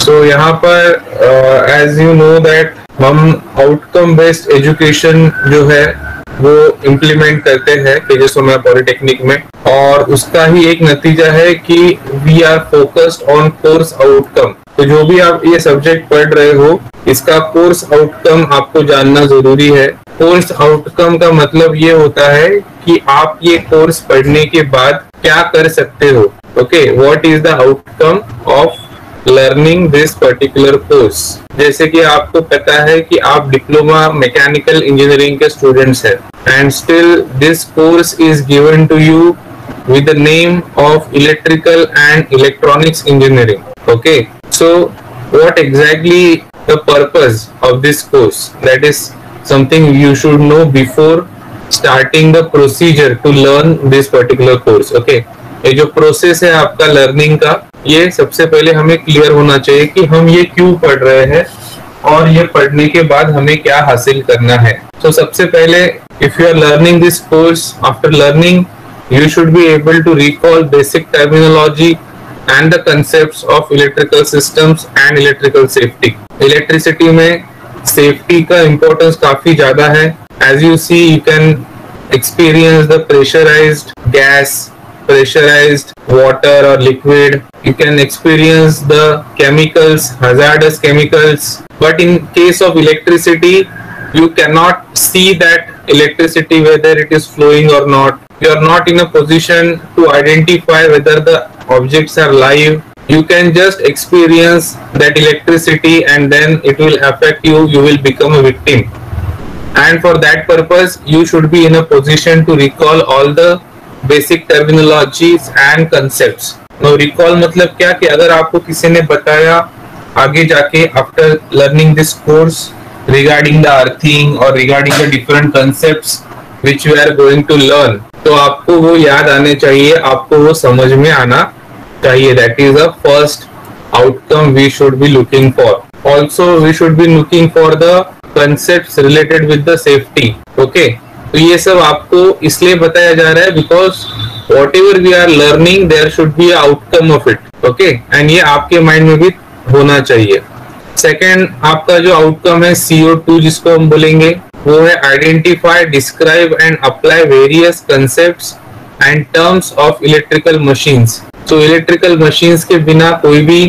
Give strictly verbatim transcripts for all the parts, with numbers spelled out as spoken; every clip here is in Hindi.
सो यहाँ पर एज यू नो दैट हम आउटकम बेस्ड एजुकेशन जो है वो इम्प्लीमेंट करते हैं के जे सोमैया पॉलिटेक्निक में, और उसका ही एक नतीजा है कि we are focused on course outcome. तो जो भी आप ये सब्जेक्ट पढ़ रहे हो, इसका कोर्स आउटकम आपको जानना जरूरी है। कोर्स आउटकम का मतलब ये होता है कि आप ये कोर्स पढ़ने के बाद क्या कर सकते हो। Okay, what is the outcome of learning this particular course. जैसे कि आपको पता है कि आप डिप्लोमा मैकेनिकल इंजीनियरिंग के स्टूडेंट्स हैं, and still this course is given to you with the name of electrical and electronics engineering. Okay, so what exactly the purpose of this course? That is something you should know before starting the procedure to learn this particular course. Okay, ये जो प्रोसेस है आपका लर्निंग का, ये सबसे पहले हमें क्लियर होना चाहिए कि हम ये क्यों पढ़ रहे हैं और ये पढ़ने के बाद हमें क्या हासिल करना है। तो so, सबसे पहले if you are learning this course, after learning you should be able to recall basic terminology and the concepts of electrical systems and electrical safety. Electricity में safety का importance काफी ज्यादा है। As you see, you can experience the pressurized gas, pressurized water or liquid. You can experience the chemicals, hazardous chemicals. But in case of electricity, you cannot see that electricity whether it is flowing or not. You are not in a position to identify whether the objects are live. You can just experience that electricity and then it will affect you. You will become a victim. And for that purpose, you should be in a position to recall all the basic terminologies and concepts. Now recall मतलब क्या कि अगर आपको किसी ने बताया आगे जाके after learning this course regarding the earthing or regarding the different concepts which we are going to learn, तो आपको वो याद आने चाहिए, आपको वो समझ में आना चाहिए। That is the first outcome we should be looking for. Also we should be looking for the concepts related with the safety. Okay, तो ये सब आपको इसलिए बताया जा रहा है because whatever we are learning there should be an outcome of it. Okay, and ये आपके माइंड में भी होना चाहिए। सेकेंड आपका जो आउटकम है सी ओ टू जिसको हम बोलेंगे, वो है identify, describe and apply various concepts and terms of electrical machines. तो इलेक्ट्रिकल मशीन्स के बिना कोई भी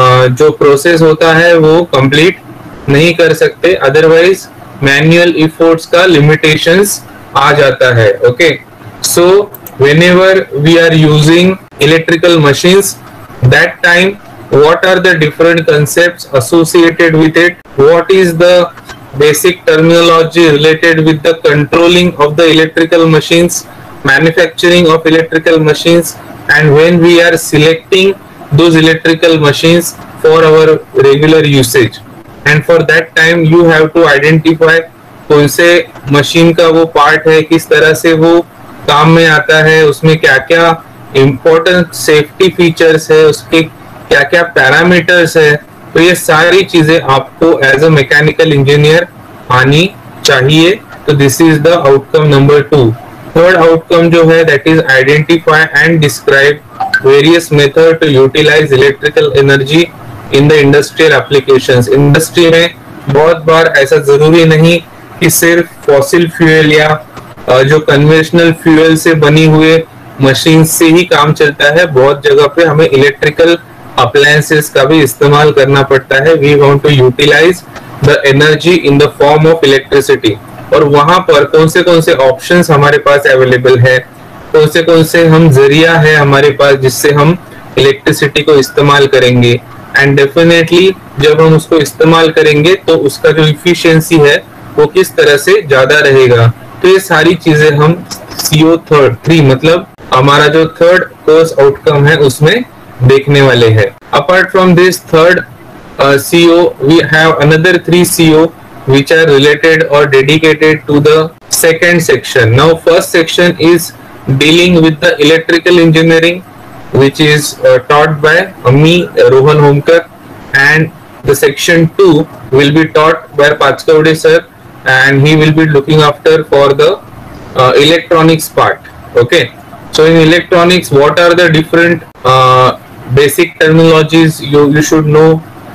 जो प्रोसेस होता है वो कंप्लीट नहीं कर सकते, अदरवाइज मैनुअल एफर्ट्स का लिमिटेशंस आ जाता है। Okay, so whenever we are using electrical machines, that time what are the different concepts associated with it, what is the basic terminology related with the controlling of the electrical machines, manufacturing of electrical machines, and when we are selecting those electrical machines for our regular usage. And for that time you have to identify कौन से मशीन का वो पार्ट है, किस तरह से वो काम में आता है, उसमें क्या क्या इम्पोर्टेंट सेफ्टी फीचर्स है, उसके क्या क्या पैरामीटर्स है। तो ये सारी चीजें आपको एज अ मैकेनिकल इंजीनियर आनी चाहिए। तो this is the outcome number two. Third outcome जो है that is identify and describe various method to utilize electrical energy in the industrial applications. Industry में बहुत बार ऐसा जरूरी नहीं कि सिर्फ फॉसिल फ्यूल या जो कन्वेंशनल फ्यूल से बनी हुए मशीन से ही काम चलता है, बहुत जगह पे हमें इलेक्ट्रिकल अप्लायंसेस का भी इस्तेमाल करना पड़ता है। We want to utilize the energy in the form of electricity. और वहां पर कौन से कौन से ऑप्शंस हमारे पास अवेलेबल है, कौन से कौन से हम जरिया है हमारे पास जिससे हम इलेक्ट्रिसिटी को इस्तेमाल करेंगे, एंड डेफिनेटली जब हम उसको इस्तेमाल करेंगे तो उसका जो इफिशियंसी है वो किस तरह से ज्यादा रहेगा। तो ये सारी चीजें हम सी ओ थर्ड थ्री मतलब हमारा जो थर्ड कोर्स आउटकम है उसमें देखने वाले हैं। Apart from this third C O, we have another three C O which are related or dedicated to the second section. Now first section is dealing with the electrical engineering which is uh, taught by me, Rohan Homkar, and the section two will be taught by Pachkaude sir, and he will be looking after for the uh, electronics part. Okay, so in electronics what are the different uh, basic terminologies you, you should know,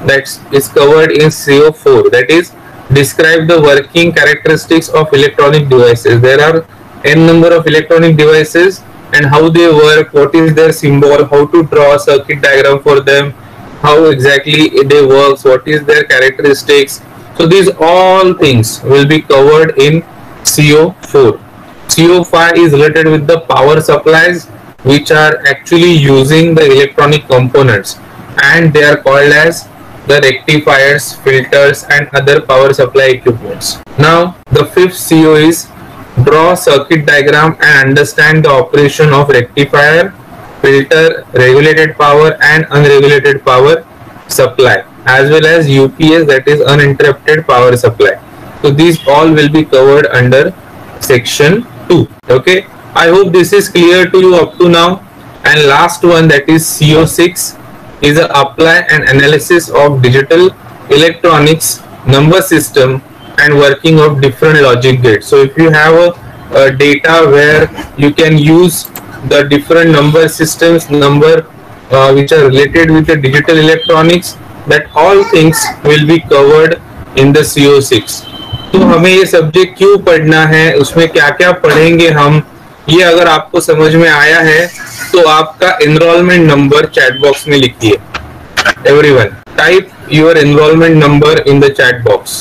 that is covered in C O four, that is describe the working characteristics of electronic devices. There are n number of electronic devices and how they work, what is their symbol, how to draw a circuit diagram for them, how exactly they work, what is their characteristics. So these all things will be covered in C O four. C O five is related with the power supplies which are actually using the electronic components, and they are called as the rectifiers, filters and other power supply equipments. Now the fifth C O is draw circuit diagram and understand the operation of rectifier, filter, regulated power and unregulated power supply, as well as U P S, that is uninterrupted power supply. So these all will be covered under section two. Okay, I hope this is clear to you up to now. And last one, that is C O six, is a apply and analysis of digital electronics, number system and working of different logic gates. So if you have a, a data where you can use the different number systems, number uh, which are related with the digital electronics, that all things will be covered in the C O six. तो हमें ये सब्जेक्ट क्यों पढ़ना है, उसमें क्या क्या पढ़ेंगे हम, ये अगर आपको समझ में आया है तो आपका एनरोलमेंट नंबर चैट बॉक्स में लिखिए. Everyone type your enrolment number in the chat box.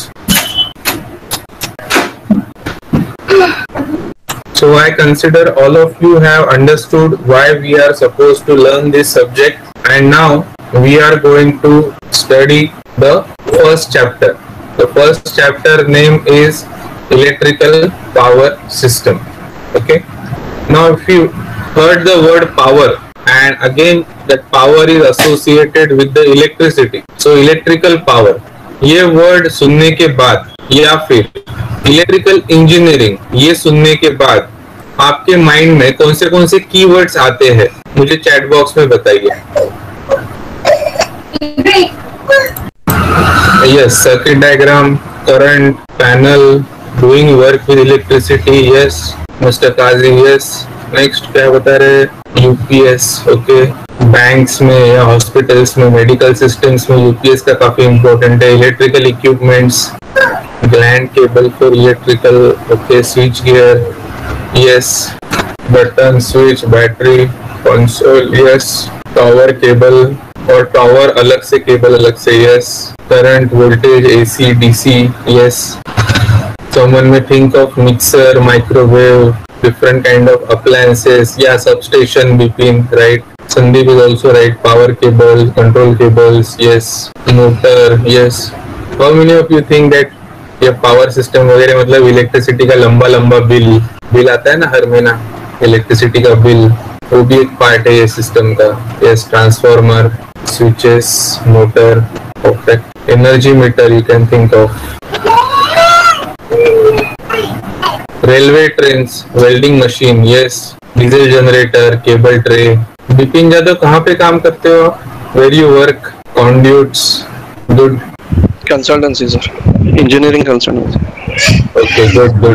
So I consider all of you have understood why we are supposed to learn this subject, and now we are going to study the first chapter. The first chapter name is electrical power system. Okay. Now if you heard the word power, and again that power is associated with the electricity, so electrical power, ये word सुनने के बाद या फिर इलेक्ट्रिकल इंजीनियरिंग ये सुनने के बाद आपके माइंड में कौन से कौन से कीवर्ड्स आते हैं, मुझे चैट बॉक्स में बताइए. Yes, circuit diagram, current, panel, doing work with electricity. Yes mister Kazi. Yes, next क्या बता रहे, यूपीएस. ओके, बैंक्स में या हॉस्पिटल्स में, मेडिकल सिस्टम्स में यूपीएस का काफी इंपॉर्टेंट है. Electrical equipments, gland cable for electrical. Okay, switch gear. Yes, button, switch, battery, console. Yes, tower cable और टावर अलग से, केबल अलग से. Yes, current, voltage, AC, DC. Yes, someone may think of mixer, microwave, different kind of appliances. Yeah, substation, B P N, right? Sandeep is also right. Power cables, control cables. Yes, motor. Yes. How many of you think that ये power system वगैरह मतलब इलेक्ट्रिसिटी का लंबा लंबा बिल बिल आता है ना हर महीना, इलेक्ट्रिसिटी का बिल, वो भी एक पार्ट है ये सिस्टम का. Yes, transformer, switches, motor. Perfect. Energy meter you can think of. Railway trains, welding machine. Yes, diesel generator, cable tray. Bipin Yadav कहाँ पे काम करते हो, where you work? Conduits. Good. Consultancy sir, engineering consultancy. Okay, good good.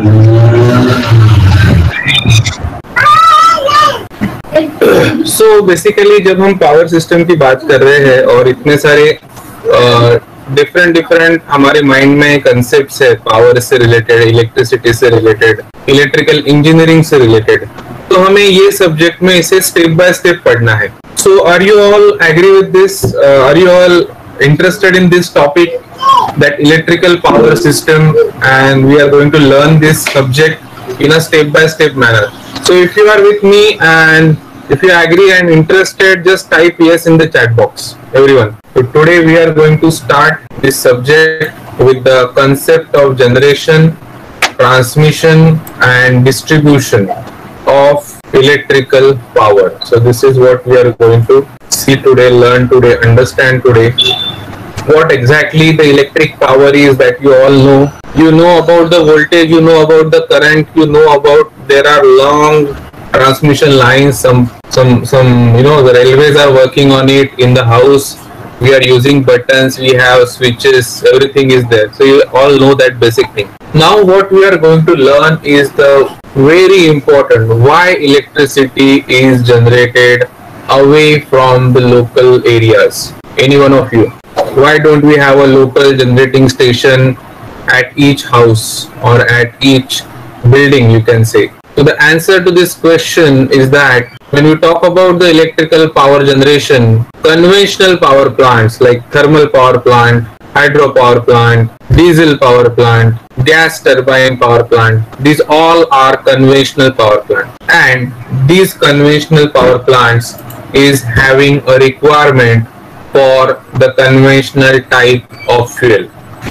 So basically जब हम पावर सिस्टम की बात कर रहे हैं और इतने सारे डिफरेंट डिफरेंट हमारे माइंड में कंसेप्ट्स है, पावर से रिलेटेड, इलेक्ट्रिसिटी से रिलेटेड, इलेक्ट्रिकल इंजीनियरिंग से रिलेटेड, तो हमें ये सब्जेक्ट में इसे स्टेप बाय स्टेप पढ़ना है. So are you all agree with this? Are you all interested in this topic, that electrical power system, and we are going to learn this subject in a step by step manner. So if you are with me and if you agree and interested, just type yes in the chat box, everyone. So today we are going to start this subject with the concept of generation, transmission and distribution of electrical power. So this is what we are going to see today, learn today, understand today. What exactly the electric power is, that you all know. You know about the voltage, you know about the current, you know about there are long transmission lines, some some some you know the railways are working on it. In the house we are using buttons, we have switches, everything is there. So you all know that basic thing. Now what we are going to learn is the very important, why electricity is generated away from the local areas. Any one of you? why don't we have a local generating station at each house or at each building, you can say? So the answer to this question is that when we talk about the electrical power generation, conventional power plants like thermal power plant, hydropower plant, diesel power plant, gas turbine power plant, these all are conventional power plants. And these conventional power plants is having a requirement for the conventional type of fuel.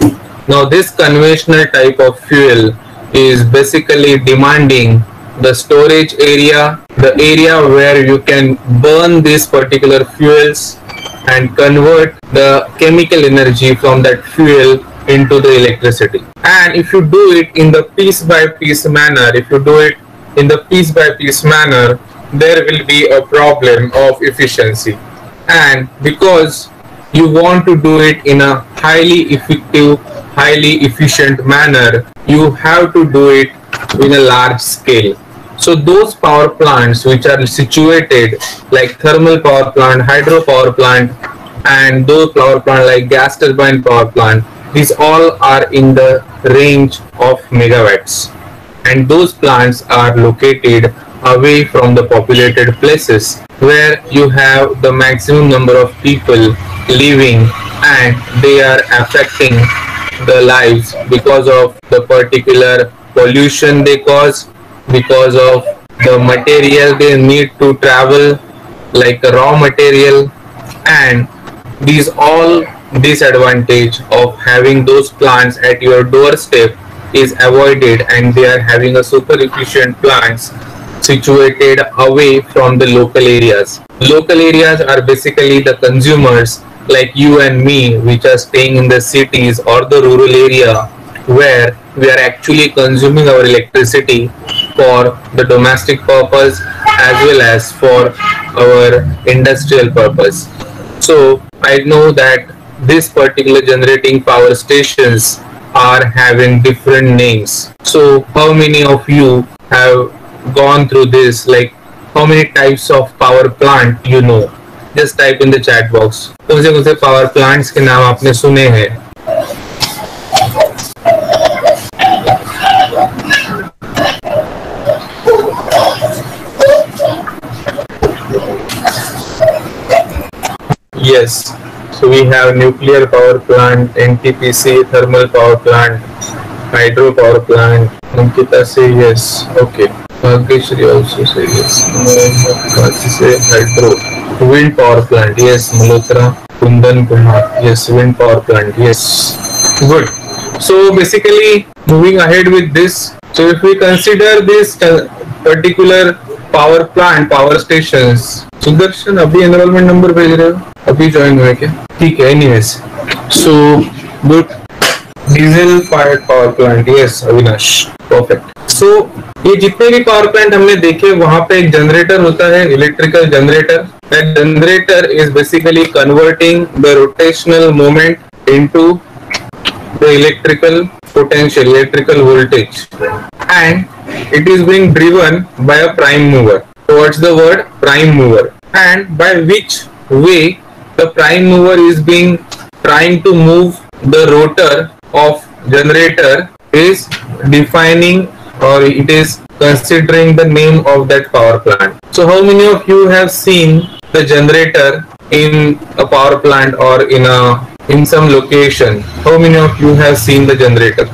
Now this conventional type of fuel is basically demanding the storage area, the area where you can burn these particular fuels and convert the chemical energy from that fuel into the electricity. And if you do it in the piece by piece manner, if you do it in the piece by piece manner, there will be a problem of efficiency. And because you want to do it in a highly effective, highly efficient manner, you have to do it in a large scale. So those power plants which are situated like thermal power plant, hydro power plant, and those power plant like gas turbine power plant, these all are in the range of megawatts. And those plants are located away from the populated places where you have the maximum number of people living, and they are affecting the lives because of the particular pollution they cause, because of the material they need to travel, like a raw material. And these all disadvantage of having those plants at your doorstep is avoided, and they are having a super efficient plants situated away from the local areas. Local areas are basically the consumers like you and me, which are staying in the cities or the rural area, where we are actually consuming our electricity for the domestic purpose as well as for our industrial purpose. So I know that this particular generating power stations are having different names. So how many of you have gone through this? Like, how many types of power plant you know? Just type in the chat box. कौन से कौन से power plants के नाम आपने सुने हैं? Yes, so we have nuclear power plant, N T P C, thermal power plant, hydro power plant. Ankita say yes. Okay. Bhagyashri also say yes. Kachi say hydro. Wind power plant. Yes. Malhotra. Kundan Kumar. Yes. Wind power plant. Yes. Good. So basically, moving ahead with this. So if we consider this particular power plant, power stations. Sudarshan अभी एनरोलमेंट नंबर भेज रहे हो? अभी ज्वाइन हुए क्या? ठीक है. Anyways, so good. Diesel fired power plant. Yes Avinash, perfect. So ये जितने भी पावर प्लांट हमने देखे, वहां पे एक जनरेटर होता है, electrical generator. That generator is basically converting the rotational moment into the electrical potential, electrical voltage, and it is being driven by a prime mover. So what's the word? Prime mover. And by which way the prime mover is being trying to move the rotor of generator is defining, or it is considering the name of that power plant. So how many of you have seen the generator in a power plant or in a in some location? How many of you have seen the generator?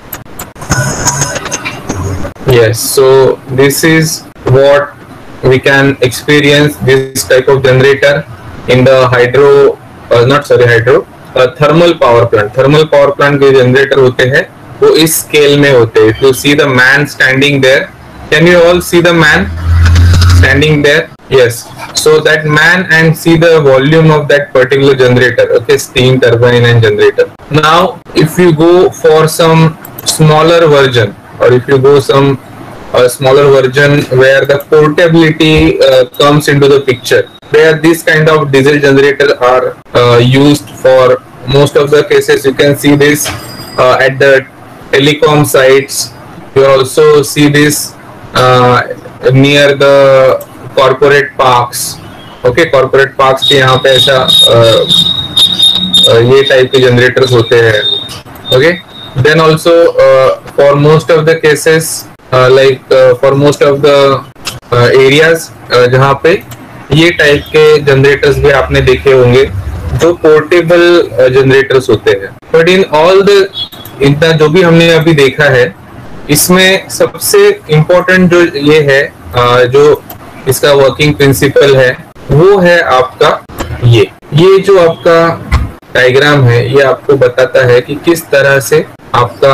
Yes, so this is what we can experience, this type of generator in the hydro, uh, not sorry hydro, uh, thermal power plant. Thermal power plant के generator होते हैं, वो इस scale में होते हैं. If you see the man standing there, can you all see the man standing there? Yes. So that man, and see the volume of that particular generator. Okay, steam turbine and generator. Now, if you go for some smaller version, or if you go some a smaller version where the portability uh, comes into the picture, where this kind of diesel generator are uh, used for most of the cases. You can see this uh, at the telecom sites. You also see this uh, near the corporate parks. Okay, corporate parks के यहाँ पे ऐसा ये टाइप के जनरेटर्स होते हैं. Okay, then also for most of the cases like for most of the areas जहाँ पे ये टाइप के जनरेटर्स भी आपने देखे होंगे जो पोर्टेबल जनरेटर्स होते हैं. बट इन ऑल द इतना जो भी हमने अभी देखा है, इसमें सबसे इम्पोर्टेंट जो ये है, जो इसका वर्किंग प्रिंसिपल है, वो है आपका ये ये जो आपका डायग्राम है, ये आपको बताता है कि किस तरह से आपका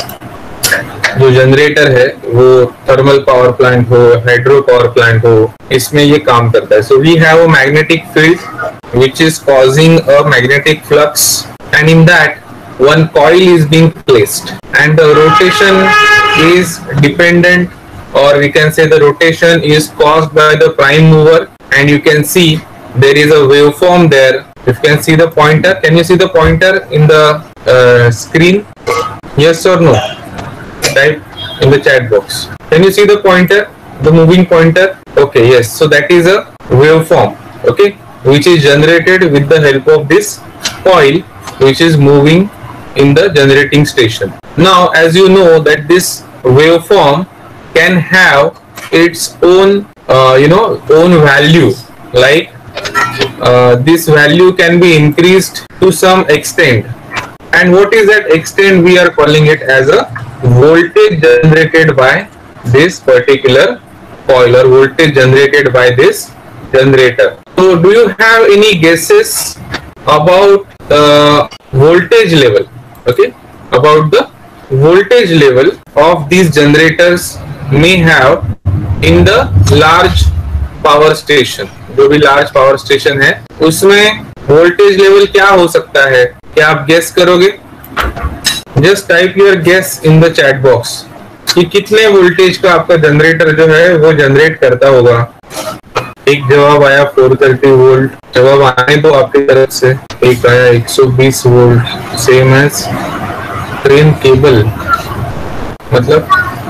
जो जनरेटर है वो थर्मल पावर प्लांट हो, हाइड्रो पावर प्लांट हो, इसमें ये काम करता है. So we have a magnetic field which is causing a magnetic flux, and in that one coil is being placed, and the rotation is dependent, or we can say the rotation is caused by the prime mover, and you can see there is a waveform there. You can see the pointer. Can you see the pointer in the uh, screen? Yes or no? Type in the chat box. Can you see the pointer, the moving pointer? Okay, yes. So that is a waveform, okay, which is generated with the help of this coil which is moving in the generating station. Now, as you know that this waveform can have its own uh, you know own value, like uh, this value can be increased to some extent, and what is that extent? We are calling it as a voltage generated by this particular coil, or voltage generated by this generator. So do you have any guesses about the voltage level? Okay, about the voltage level of these generators may have in the large power station. जो भी large power station है, उसमें voltage level क्या हो सकता है? क्या आप guess करोगे? Just type your guess in the chat box कि कितने वोल्टेज का आपका जनरेटर जो है वो जनरेट करता होगा. एक जवाब आया फोर थर्टी वोल्ट, जवाब आने तो आपकी तरफ से. एक आया एक सौ बीस volt, same as train cable, मतलब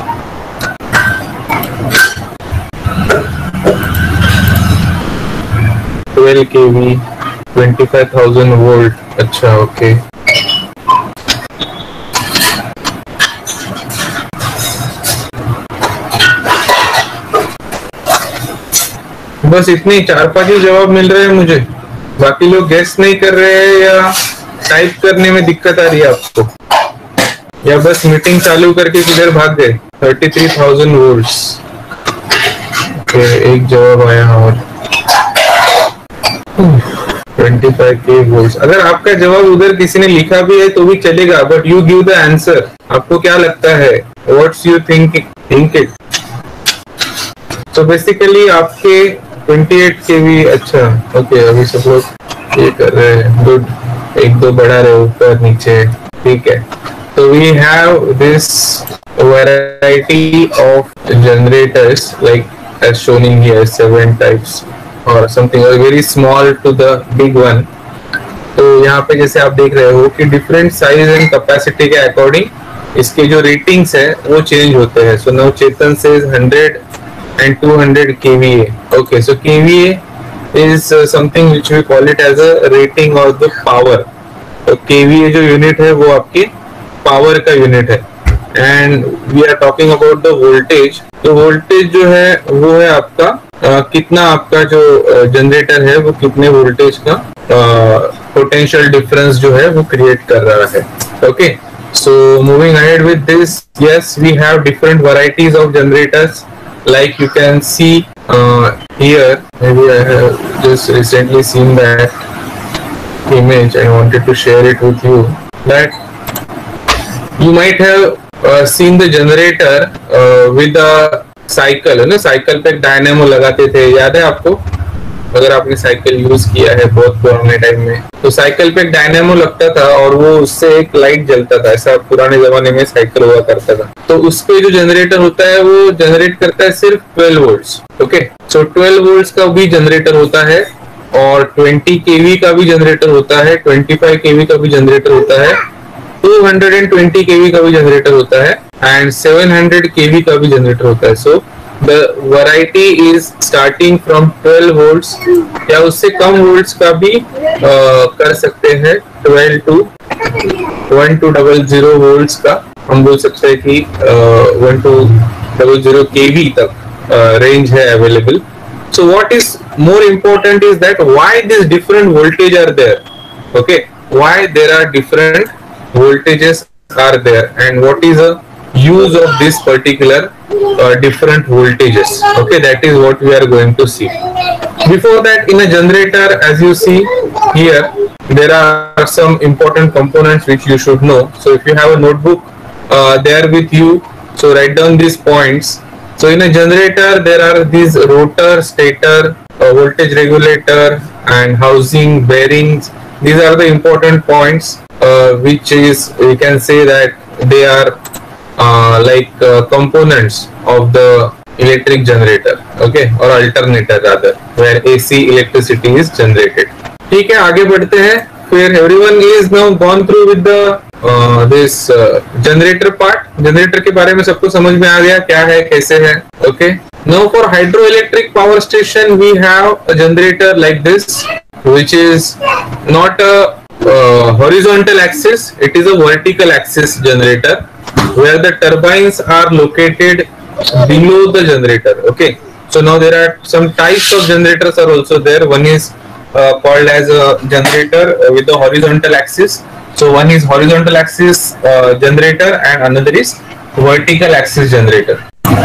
twelve KV, twenty five thousand volt. अच्छा, ओके. बस इतने चार पांच ही जवाब मिल रहे हैं मुझे. बाकी लोग गेस नहीं कर रहे हैं, या टाइप करने में दिक्कत आ रही है आपको, या बस मीटिंग चालू करके किधर भाग गए. Thirty three thousand volts. एक जवाब आया और ट्वेंटी फाइव के वोल्ट्स. अगर आपका जवाब उधर किसी ने लिखा भी है तो भी चलेगा, but you give the answer. आपको क्या लगता है? What's you think think it? तो बेसिकली आपके अट्ठाईस केवी. अच्छा, ओके. अभी सब लोग ये कर रहे हैं. गुड. एक दो बढ़ा रहे ऊपर नीचे. ठीक है. तो we have this variety of generators like as shown in here, seven types और something very small to the big one. तो यहाँ पे जैसे आप देख रहे हो कि डिफरेंट साइज एंड कैपेसिटी के अकॉर्डिंग इसके जो रेटिंग्स है वो चेंज होते हैं. So now Chetan says hundred and two hundred K V A. Okay, so K V A is uh, something which we call it as a rating of the power. तो K V A जो यूनिट है वो आपके पावर का यूनिट है, and we are talking about the voltage. तो वोल्टेज जो है वो है आपका uh, कितना आपका जो जनरेटर uh, है वो कितने वोल्टेज का पोटेंशियल uh, डिफरेंस जो है वो क्रिएट कर रहा है. Okay, so moving ahead with this, yes we have different varieties of generators. Like you can see uh, here, maybe I have just recently seen that image. I wanted to share it with you. That you might have uh, seen the generator uh, with a cycle. है ना, साइकिल पे डायनेमो लगाते थे, याद है आपको? अगर आपने साइकिल यूज किया है बहुत पुराने टाइम में, तो साइकिल पे एक डायनेमो लगता था और वो उससे एक लाइट जलता था. ऐसा पुराने जमाने में साइकिल हुआ करता था. तो उस पे जो जनरेटर होता है वो जनरेट करता है सिर्फ twelve volts. Okay, so twelve volts का भी जनरेटर होता है, और ट्वेंटी केवी का भी जनरेटर होता है, ट्वेंटी फाइव केवी का भी जनरेटर होता है, टू हंड्रेड ट्वेंटी केवी का भी जनरेटर होता है, एंड सेवन हंड्रेड केवी का भी जनरेटर होता है. सो the variety is starting from twelve volts या उससे कम volts का भी uh, कर सकते हैं twelve to one to double zero volts का हम बोल सकते हैं कि uh, one to double zero kV तक uh, range है available. So what is more important is that why these different voltage are there, okay, why there are different voltages are there and what is the use of this particular uh, different voltages, okay, that is what we are going to see. Before that, in a generator, as you see here, there are some important components which you should know. So if you have a notebook uh, there with you, so write down these points. So in a generator there are these rotor, stator, uh, voltage regulator and housing, bearings. These are the important points uh, which is, we can say that they are uh, like uh, components of the electric generator, okay, or alternator rather, where A C electricity is generated. ठीक है, आगे बढ़ते हैं. फिर everyone is now gone through with the uh, this uh, generator part. Generator के बारे में सबको समझ में आ गया क्या है, कैसे है, okay. Now for hydroelectric power station we have a generator like this, which is not a uh, horizontal axis, it is a vertical axis generator where the turbines are located below the generator, okay. So now there are some types of generators are also there. One is uh, called as a generator with the horizontal axis. So one is horizontal axis uh, generator and another is vertical axis generator.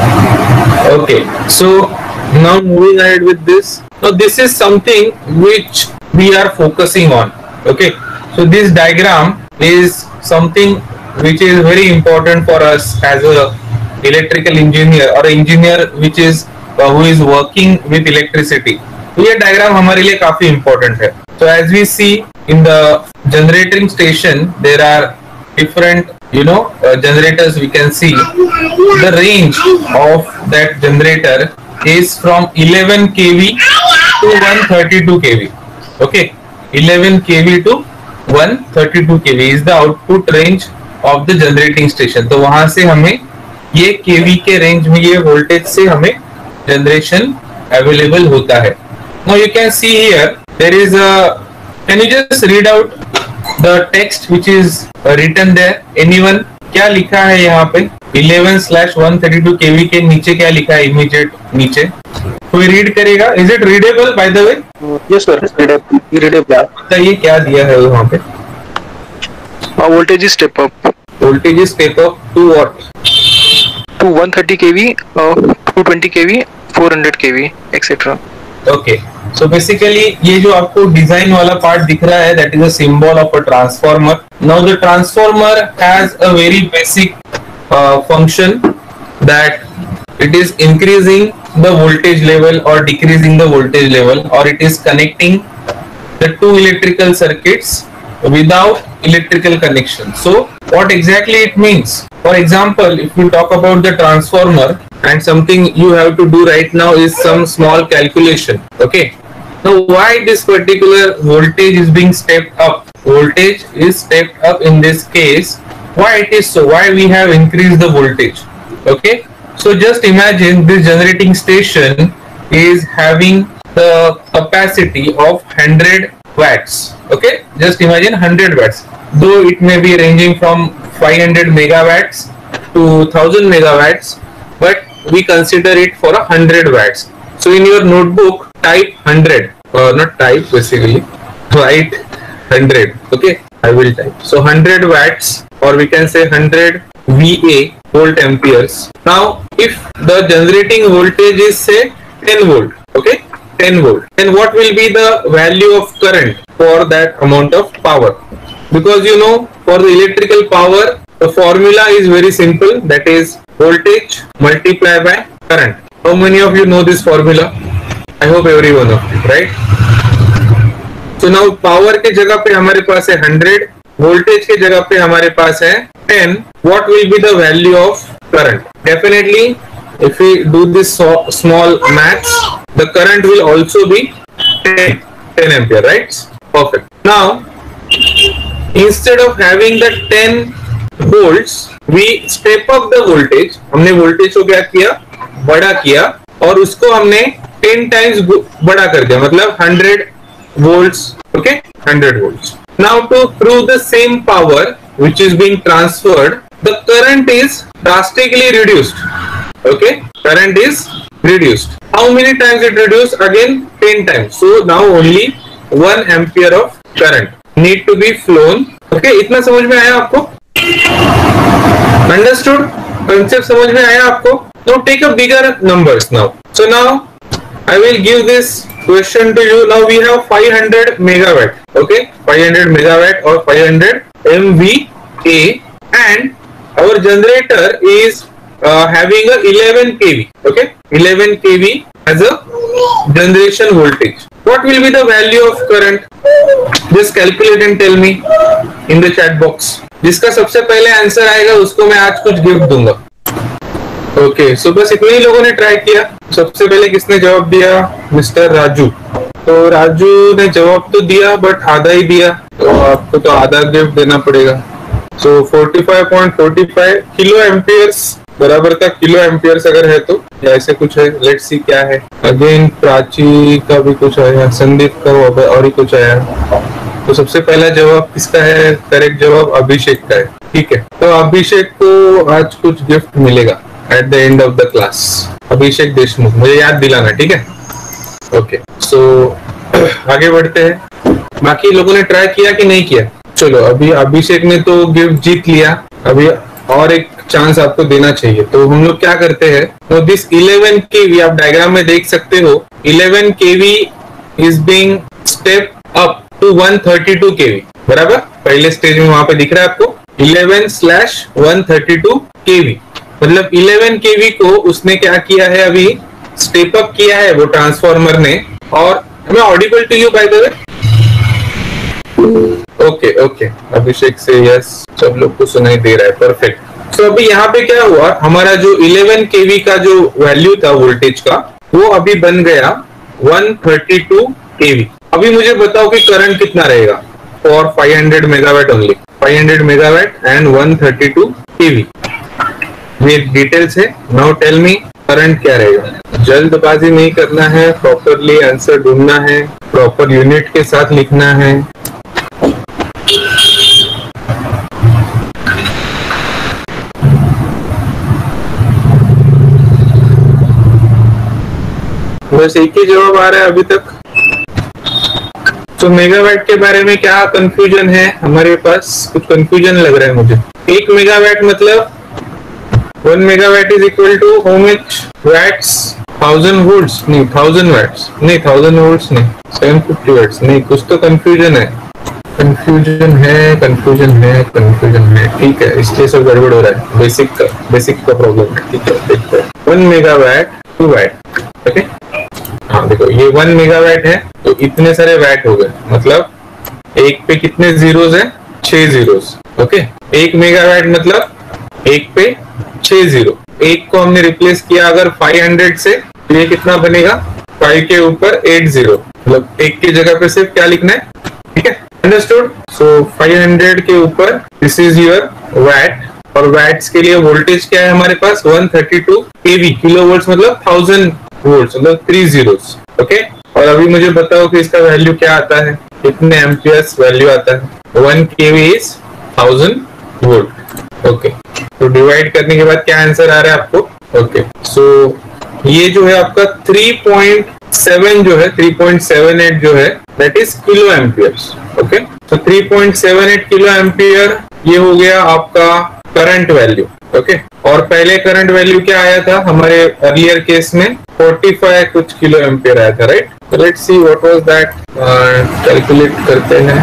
Okay, so now moving ahead with this. Now this is something which we are focusing on, okay. So this diagram is something which is very important for us as a electrical engineer or engineer which is uh, who is working with electricity. तो ये diagram हमारे लिए काफी important है. So as we see in the generating station, there are different, you know, uh, generators. We can see the range of that generator is from eleven K V to one thirty-two K V. Okay, eleven K V to one thirty-two K V is the output range of the generating station. तो वहां से हमें ये K V के रेंज में ये वोल्टेज से हमें जनरेशन अवेलेबल होता है. Now you can see here there is a, can you just read out the text which is written there? Anyone? क्या लिखा है यहाँ पे? eleven slash one thirty-two K V के नीचे क्या लिखा है? Immediate नीचे कोई रीड करेगा? Is it readable by the way? Yes sir, readable. Readable. बताइए क्या दिया है वहाँ पे? Uh, voltage is step up. Voltage is step up to what? To one thirty K V, uh, two twenty K V, four hundred K V, et cetera. Okay. So basically ये जो आपको डिजाइन वाला पार्ट दिख रहा है, that is a symbol of a transformer. Now the transformer has a very basic uh, function that it is increasing the voltage level or decreasing the voltage level, or it is connecting the two electrical circuits without electrical connection. So what exactly it means? For example, if we talk about the transformer, and something you have to do right now is some small calculation, okay. Now why this particular voltage is being stepped up? Voltage is stepped up in this case. Why it is so? Why we have increased the voltage? Okay. So just imagine this generating station is having the capacity of one hundred watts. Okay. Just imagine one hundred watts. Though it may be ranging from five hundred megawatts to one thousand megawatts, but we consider it for a one hundred watts. So in your notebook, type one hundred, uh, not type basically, write one hundred. Okay, I will type. So one hundred watts, or we can say one hundred V A, volt amperes. Now, if the generating voltage is say ten volt, okay, ten volt, then what will be the value of current for that amount of power? Because you know, for the electrical power, the formula is very simple. That is voltage multiplied by current. How many of you know this formula? I hope every one of you, right? So now power के जगह पे हमारे पास है one hundred, voltage के जगह पे हमारे पास है ten. What will be the value of current? Definitely, if we do this so small maths, the current will also be ten, ten ampere, right? Perfect. Now, instead of having the ten volts, we step up the voltage. हमने voltage को क्या किया? बड़ा किया और उसको हमने टेन टाइम्स बड़ा कर दिया, मतलब hundred volts. Okay, hundred volts. Now to prove the same power which is being transferred, the current is drastically reduced. Okay, current is reduced. How many times it reduced? Again ten times. So now only one ampere of current need to be flown. Okay, इतना समझ में आया आपको? Understood? Concept समझ में आया आपको? Now take a bigger numbers now. So now I will give this question to you. Now we have five hundred megawatt. Okay, five hundred megawatt or five hundred M V A, and our generator is uh, having a eleven K V. Okay, eleven K V as a generation voltage. What will be the value of current? Just calculate and tell me in the chat box. जिसका सबसे पहले आंसर आएगा उसको मैं आज कुछ गिफ्ट दूंगा. ओके okay, सो so बस इतने ही लोगों ने ट्राई किया. सबसे पहले किसने जवाब दिया? मिस्टर राजू. तो राजू ने जवाब तो दिया बट आधा ही दिया, तो आपको तो आधा गिफ्ट देना पड़ेगा. So forty five point forty five kilo amperes बराबर का किलो एम्पियर्स अगर है तो ऐसे कुछ है. लेट्स सी क्या है. अगेन प्राची का भी कुछ आया, संदीप का और ही कुछ आया. तो सबसे पहला जवाब किसका है? करेक्ट जवाब अभिषेक का है. ठीक है, तो अभिषेक को आज कुछ गिफ्ट मिलेगा at the end of the class. Abhishek Deshmukh, मुझे याद दिलाना. ठीक है, ओके. सो आगे बढ़ते हैं. बाकी लोगों ने ट्राई किया कि नहीं किया? चलो, अभी अभिषेक ने तो गिफ्ट जीत लिया. अभी और एक चांस आपको देना चाहिए. तो हम लोग क्या करते हैं, तो दिस इलेवन केवी आप डायग्राम में देख सकते हो. Eleven KV is being step up to one thirty two KV. बराबर, पहले स्टेज में वहां पे दिख रहा है आपको eleven slash one thirty two KV. मतलब इलेवन केवी को उसने क्या किया है, अभी स्टेप अप किया है वो ट्रांसफार्मर ने. और मैं audible to you by the way? Okay okay, Abhishek से यस, सब लोग को सुनाई दे रहा है. परफेक्ट. तो so, अभी यहाँ पे क्या हुआ, हमारा जो इलेवन केवी का जो वैल्यू था वोल्टेज का, वो अभी बन गया वन थर्टी टू केवी. अभी मुझे बताओ कि करंट कितना रहेगा for five hundred megawatt only. Five hundred megawatt and one thirty two KV. ये डिटेल्स है. नाउ टेल मी करंट क्या रहेगा. जल्दबाजी नहीं करना है, प्रॉपरली आंसर ढूंढना है, प्रॉपर यूनिट के साथ लिखना है. बस एक ही जवाब आ रहा है अभी तक. तो मेगावाट के बारे में क्या कंफ्यूजन है हमारे पास? कुछ कंफ्यूजन लग रहा है मुझे. एक मेगावाट मतलब one megawatt is equal to how much watts? Thousand volts नहीं, थाउजेंड वैट्स नहीं, थाउजेंड वोल्ट्स नहीं, सेवन फिफ्टी वैट्स नहीं. कुछ तो कंफ्यूजन है, कंफ्यूजन है, कंफ्यूजन है, कंफ्यूजन है. ठीक है, इसलिए सब गड़बड़ हो रहा है. बेसिक का बेसिक का प्रॉब्लम है. ठीक है, देखते हैं. One megawatt to watt. Okay, हाँ देखो, ये वन मेगावाट है तो इतने सारे वैट हो गए. मतलब एक पे कितने जीरोस है? छह जीरोस. ओके, एक मेगावाट मतलब एक पे छह जीरो. एक को हमने रिप्लेस किया अगर फाइव हंड्रेड से, तो ये कितना बनेगा? फाइव के ऊपर एट जीरो. मतलब एक की जगह पे सिर्फ क्या लिखना है. ठीक है, अंडरस्टूड. सो फाइव हंड्रेड के ऊपर दिस इज योर वैट. और वैट्स के लिए वोल्टेज क्या है हमारे पास? One thirty two KV. Kilo volts मतलब थाउजेंड वोल्ट्स, मतलब थ्री जीरोस. ओके, और अभी मुझे बताओ कि इसका वैल्यू क्या आता है, कितने एम्पियर्स वैल्यू आता है? One KV is thousand volt. Okay, तो डिवाइड करने के बाद क्या आंसर आ रहा है आपको? ओके, सो ये जो है आपका थ्री पॉइंट सेवन जो है, थ्री पॉइंट सेवन एट जो है, that is kilo amperes. Okay, तो three point seven eight kilo ampere ये हो गया आपका करंट वैल्यू. ओके, और पहले करंट वैल्यू क्या आया था हमारे अर्लियर केस में? फोर्टी फाइव कुछ किलो एम्पियर आया था, right? Let's see what was that. Calculate करते हैं.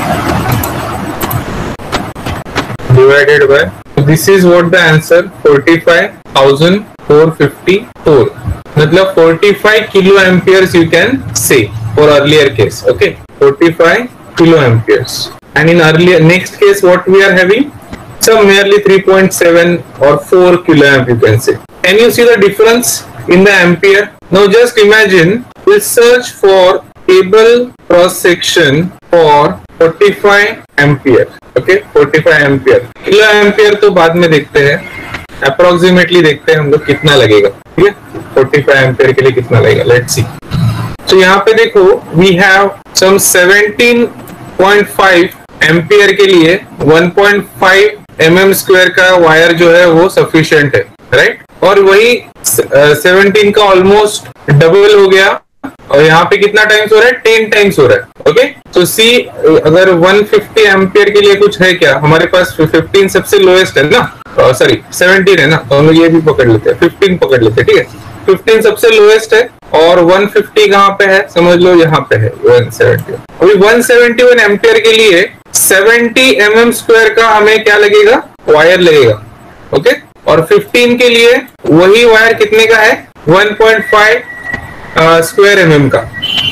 Divided by, this is what the answer, forty five thousand four fifty four. मतलब forty five kilo amperes you can say for earlier case. Okay, forty-five kilo amperes. And in earlier next case, what we are having? Some merely three point seven or four kilo amp you can say. Can you see the difference in the ampere? Now just imagine we'll search for cable cross section for forty-five ampere. Okay, forty-five ampere. Kilo ampere तो बाद में देखते हैं. अप्रोक्सीमेटली देखते हैं हम लोग कितना लगेगा, ठीक है, पैंतालीस एम्पियर के लिए कितना लगेगा, लेट्स सी। तो यहाँ पे देखो we have some seventeen point five ampere के लिए one point five M M square का वायर जो है वो सफिशिएंट है, राइट। और वही सेवनटीन का ऑलमोस्ट डबल हो गया, और यहाँ पे कितना टाइम्स हो रहा है, टेन टाइम्स हो रहा है, ओके। तो सी अगर वन फिफ्टी एम्पियर के लिए कुछ है क्या, हमारे पास फिफ्टीन सबसे लोएस्ट है ना, सॉरी सेवनटीन है ना, तो हम लोग ये भी पकड़ लेते हैं, फिफ्टीन पकड़ लेते हैं, ठीक है। फिफ्टीन सबसे लोएस्ट है और वन फिफ्टी कहाँ पे है, समझ लो यहाँ पे है वन सेवेंटी। अभी वन सेवेंटी वन एम्पियर के लिए सेवेंटी एम एम स्क्वायर का हमें क्या लगेगा, वायर लगेगा, ओके। और फिफ्टीन के लिए वही वायर कितने का है, one point five square MM का।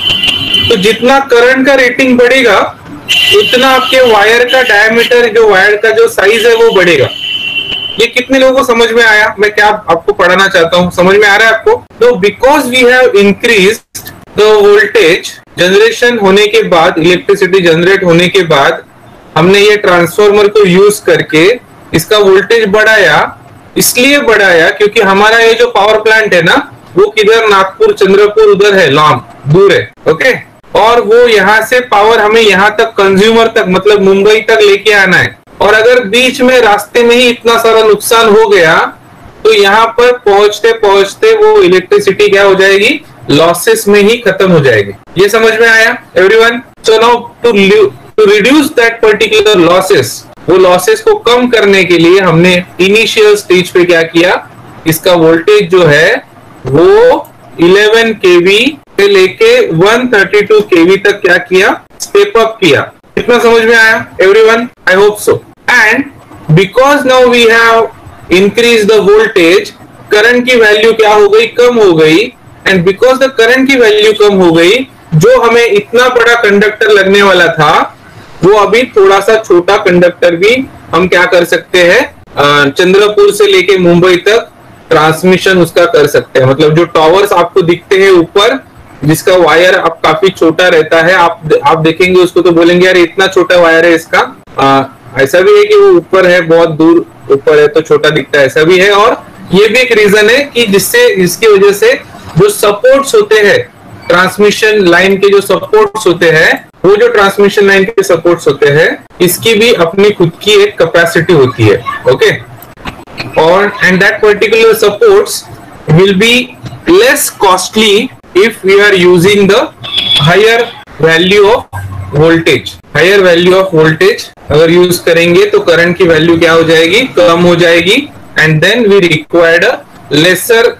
तो जितना करंट का रेटिंग बढ़ेगा उतना आपके वायर का डायमीटर, जो वायर का जो साइज है वो बढ़ेगा। ये कितने लोगों को समझ में आया, मैं क्या आपको पढ़ाना चाहता हूँ, समझ में आ रहा है आपको? तो because we have increased the voltage generation होने के बाद, इलेक्ट्रिसिटी जनरेट होने के बाद हमने ये ट्रांसफार्मर को यूज करके इसका वोल्टेज बढ़ाया। इसलिए बढ़ाया क्योंकि हमारा ये जो पावर प्लांट है ना वो किधर, नागपुर चंद्रपुर उधर है, लॉन्ग दूर है, ओके। और वो यहाँ से पावर हमें यहाँ तक कंज्यूमर तक, मतलब मुंबई तक लेके आना है। और अगर बीच में रास्ते में ही इतना सारा नुकसान हो गया तो यहाँ पर पहुंचते पहुंचते वो इलेक्ट्रिसिटी क्या हो जाएगी, लॉसेस में ही खत्म हो जाएगी। ये समझ में आया everyone? So now to to reduce that particular losses, वो लॉसेस को कम करने के लिए हमने इनिशियल स्टेज पे क्या किया, इसका वोल्टेज जो है वो इलेवन केवी से लेके वन थर्टी टू केवी तक क्या किया, स्टेप अप किया। कितना समझ में आया everyone? I hope so. And because now we have increase the voltage, current की वैल्यू क्या हो गई, कम हो गई। एंड बिकॉज द करंट की वैल्यू कम हो गई, जो हमें इतना बड़ा कंडक्टर लगने वाला था वो अभी थोड़ा सा छोटा कंडक्टर भी हम क्या कर सकते हैं, चंद्रपुर से लेके मुंबई तक ट्रांसमिशन उसका कर सकते हैं। मतलब जो टावर्स आपको दिखते हैं ऊपर, जिसका वायर अब काफी छोटा रहता है, आप आप देखेंगे उसको तो बोलेंगे यार इतना छोटा वायर है इसका। आ, ऐसा भी है कि वो ऊपर है, बहुत दूर ऊपर है तो छोटा दिखता है, ऐसा भी है। और ये भी एक रीजन है कि जिससे इसकी वजह से जो सपोर्ट्स होते हैं, ट्रांसमिशन लाइन के जो सपोर्ट्स होते हैं, वो जो ट्रांसमिशन लाइन के सपोर्ट्स होते हैं, इसकी भी अपनी खुद की एक कैपेसिटी होती है, ओके। और and that particular supports will be less costly if we are using the higher value of voltage, higher value of voltage अगर यूज करेंगे तो करंट की वैल्यू क्या हो जाएगी, कम हो जाएगी। And then we required a lesser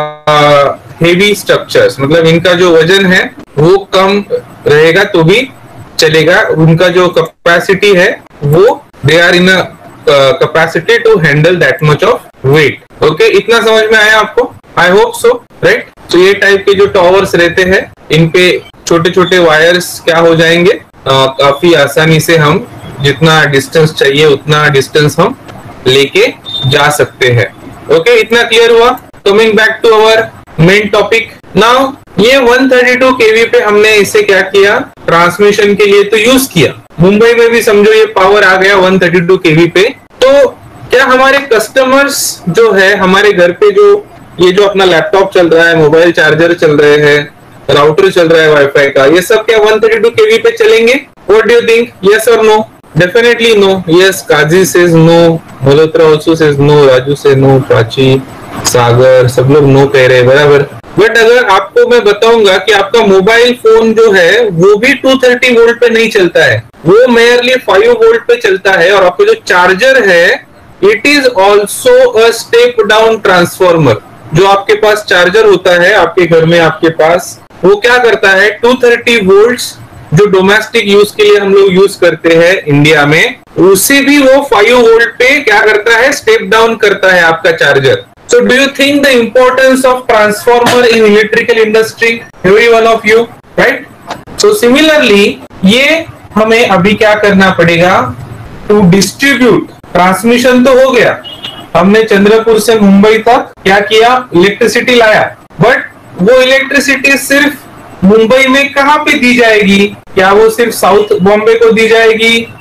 heavy structures, मतलब इनका जो वजन है वो कम रहेगा तो भी चलेगा, उनका जो कैपेसिटी है वो they are in a capacity to handle that much of weight, okay. इतना समझ में आया आपको? I hope so, right. तो ये टाइप के जो टावर्स रहते हैं, इन पे छोटे छोटे वायर्स क्या हो जाएंगे, आ, काफी आसानी से हम जितना डिस्टेंस चाहिए उतना डिस्टेंस हम लेके जा सकते हैं, ओके। इतना क्लियर हुआ? Coming back to our main topic now, ये वन थर्टी टू केवी पे हमने इसे क्या किया, ट्रांसमिशन के लिए तो यूज किया। मुंबई में भी समझो ये पावर आ गया वन थर्टी टू केवी पे। तो क्या हमारे कस्टमर्स जो है, हमारे घर पे जो ये जो अपना लैपटॉप चल रहा है, मोबाइल चार्जर चल रहे हैं, राउटर चल रहा है वाईफाई का, ये सब क्या वन थर्टी टू केवी पे चलेंगे? What do you think? Yes और no? Definitely no. Yes, Kazi says no, Malhotra also says no, Raju says no, Prachi, सागर, सब लोग नो कह रहे हैं, बराबर। बट अगर आपको मैं बताऊंगा कि आपका मोबाइल फोन जो है वो भी टू थर्टी वोल्ट पे नहीं चलता है, वो मेयरली फाइव वोल्ट पे चलता है। और आपको जो चार्जर है it is also a step down transformer. जो आपके पास चार्जर होता है आपके घर में, आपके पास वो क्या करता है, टू थर्टी वोल्ट्स जो डोमेस्टिक यूज के लिए हम लोग यूज करते हैं इंडिया में, उसे भी वो फाइव वोल्ट पे क्या करता है, स्टेप डाउन करता है आपका charger. So do you think the importance of transformer in electrical industry, every one of you, right? So similarly ये हमें अभी क्या करना पड़ेगा, टू डिस्ट्रीब्यूट, ट्रांसमिशन तो हो गया, हमने चंद्रपुर से मुंबई तक क्या किया, इलेक्ट्रिसिटी लाया। बट वो इलेक्ट्रिसिटी सिर्फ मुंबई में कहां पे दी जाएगी? क्या वो सिर्फ साउथ बॉम्बे को दी जाएगी,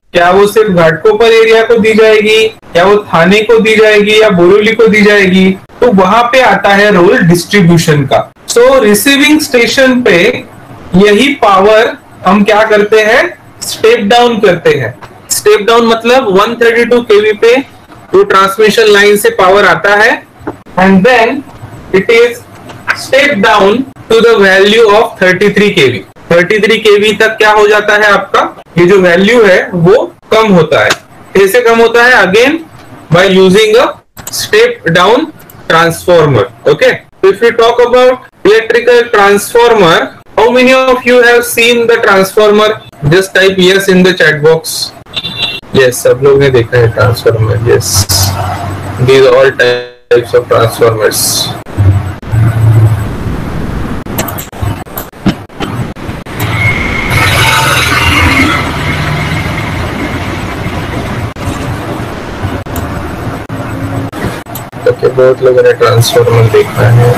क्या वो सिर्फ घाटकोपर एरिया को दी जाएगी, क्या वो थाने को दी जाएगी, या बोरिवली को दी जाएगी? तो वहां पे आता है रोल डिस्ट्रीब्यूशन का। सो रिसीविंग स्टेशन पे यही पावर हम क्या करते हैं, स्टेप डाउन करते हैं। स्टेप डाउन मतलब वन थर्टी टू केवी पे वो ट्रांसमिशन लाइन से पावर आता है and then it is step down to the value of thirty three KV. Thirty three KV तक क्या हो जाता है आपका, ये जो वैल्यू है वो कम होता है। कैसे कम होता है? Again by using a step down transformer. Okay, if you talk about electrical transformer, how many of you have seen the transformer? Just type yes in the chat box. Yes, सब लोग ने देखा है transformer. Yes, these are all types of transformers. Okay, बहुत लोगों ने ट्रांसफॉर्मर देखा है।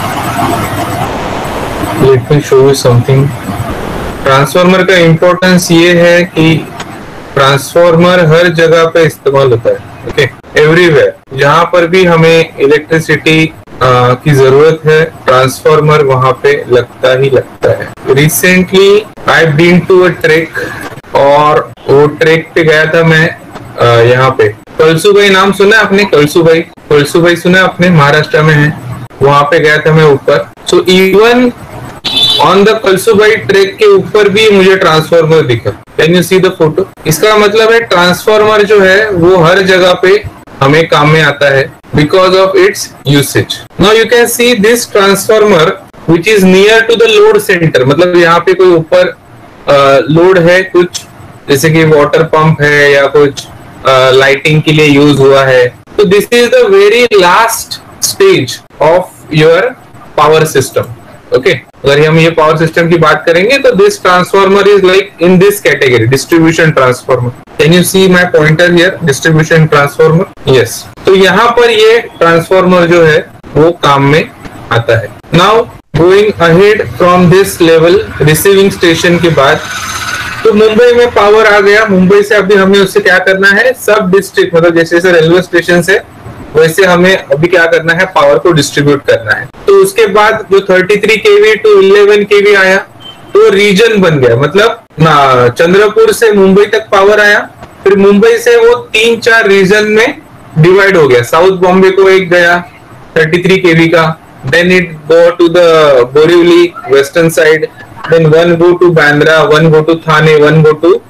Let me show you something. Transformer का इम्पोर्टेंस ये है कि ट्रांसफॉर्मर हर जगह पे इस्तेमाल होता है। ओके, एवरीवेयर, जहां पर भी हमें इलेक्ट्रिसिटी की जरूरत है, ट्रांसफॉर्मर वहां पे लगता ही लगता है। Recently I been to a trek, और वो ट्रेक पे गया था मैं यहाँ पे। कलसूबाई नाम सुना है आपने? कलसूबाई, कलसूबाई सुना आपने? महाराष्ट्र में है, वहां पे गया था मैं ऊपर। So even on the Kalsubai trek के ऊपर भी मुझे ट्रांसफॉर्मर दिखा। Can you see the photo? इसका मतलब है ट्रांसफॉर्मर जो है वो हर जगह पे हमें काम में आता है because of its usage. Now you can see this transformer which is near to the load centre. मतलब यहाँ पे कोई ऊपर लोड है कुछ, जैसे कि वाटर पंप है या कुछ लाइटिंग uh, के लिए यूज हुआ है। तो this is the very last stage of your power system. Okay, अगर हम ये पावर सिस्टम की बात करेंगे तो this transformer is like in this category, distribution transformer. Can you see my pointer here, distribution transformer? Yes, तो यहाँ पर ये ट्रांसफॉर्मर जो है वो काम में आता है। Now going ahead from this level, receiving station के बाद तो मुंबई में पावर आ गया। मुंबई से अभी हमें उससे क्या करना है, सब डिस्ट्रिक्ट, मतलब जैसे जैसे रेलवे स्टेशन से वैसे हमें अभी क्या करना है, पावर को डिस्ट्रीब्यूट करना है। तो उसके बाद जो thirty three KV to eleven KV आया तो रीजन बन गया, मतलब ना चंद्रपुर से मुंबई तक पावर आया, फिर मुंबई से वो तीन चार रीजन में डिवाइड हो गया। साउथ बॉम्बे को एक गया थर्टी थ्री केवी का, then it go to the Borivali western side, then one go to Bandra, one go to Thane, one go to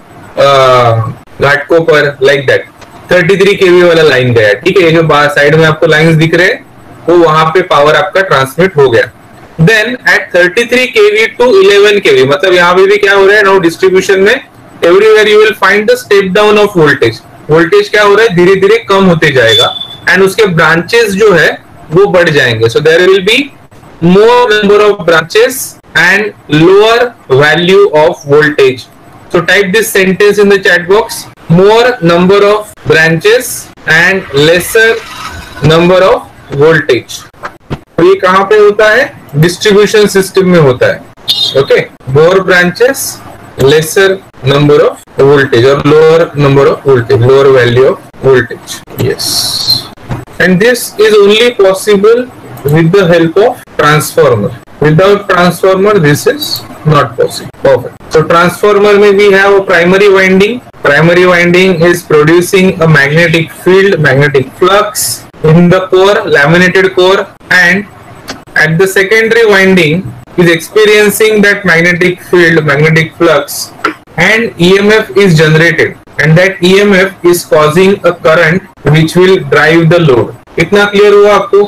Ghatkopar, like that. Thirty three KV वाला लाइन गया, ठीक है। ये जो साइड में आपको लाइंस दिख रहे हैं वो वहां पे पावर आपका ट्रांसमिट हो गया। Then at thirty three KV to eleven KV, मतलब यहाँ पे भी क्या हो रहा है, नो डिस्ट्रीब्यूशन में everywhere you will find the step down of voltage. Voltage क्या हो रहा है, धीरे धीरे कम होते जाएगा एंड उसके ब्रांचेस जो है वो बढ़ जाएंगे। So there will be more number of branches and lower value of voltage. So type this sentence in the chat box. More number of branches and lesser number of voltage. तो ये कहाँ पे होता है, डिस्ट्रीब्यूशन सिस्टम में होता है। Okay, more branches, lesser number of voltage or lower number of voltage, lower value of voltage. Yes. And this is only possible with the help of transformer. Without transformer, this is not possible. Perfect. So transformer में we have a primary winding. Primary winding is producing a magnetic field, magnetic flux in the core, laminated core, and at the secondary winding is experiencing that magnetic field, magnetic flux, and E M F is generated, and that E M F is causing a current which will drive the load. इतना clear हुआ आपको?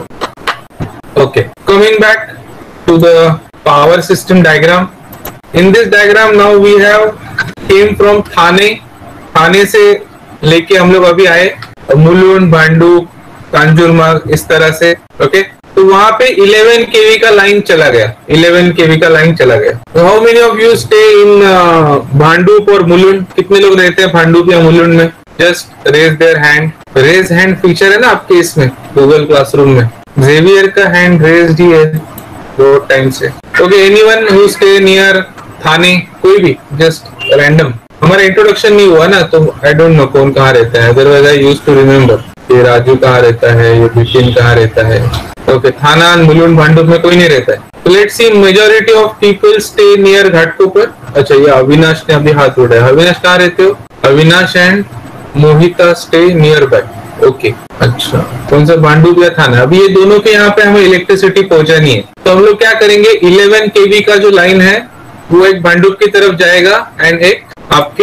Okay. Coming back to the power system diagram. In this diagram now we have came from थाने, थाने से लेके हम लोग अभी आए मुलुंड, भांडुप, कांजूरमार्ग, इस तरह से। ओके, तो वहां पे इलेवन केवी का लाइन चला गया, इलेवन केवी का लाइन चला गया। How many of you stay in Bhandup और मुलुंड? कितने लोग रहते हैं भांडुप या मुलुंड में? Just raise their hand. Raise hand feature है ना आपके इसमें गूगल क्लासरूम में। जेवियर का हैंड रेज्ड ही है दो टाइम से। Okay, anyone who stay near Thane? कोई भी, जस्ट रैंडम। हमारा इंट्रोडक्शन नहीं हुआ ना, तो आई डोंट नो कौन कहाँ रहता है, otherwise I used to remember ये राजू कहाँ रहता है, ये बिपिन कहाँ रहता है। ओके, थाना मुलुंड भांडुप में कोई नहीं रहता है। तो let's see majority of people stay near Ghatkopar. अच्छा, ये अविनाश ने अभी हाथ उठाया। अविनाश कहाँ रहते हो? Avinash and Mohita stay near by. Okay, अच्छा, कौन सा भांडुप या थाना? अभी ये दोनों के यहाँ पे हमें इलेक्ट्रिसिटी पहुंचानी है, तो हम लोग क्या करेंगे, इलेवन केवी का जो लाइन है वो एक भांडुप की तरफ जाएगा एंड एक आपके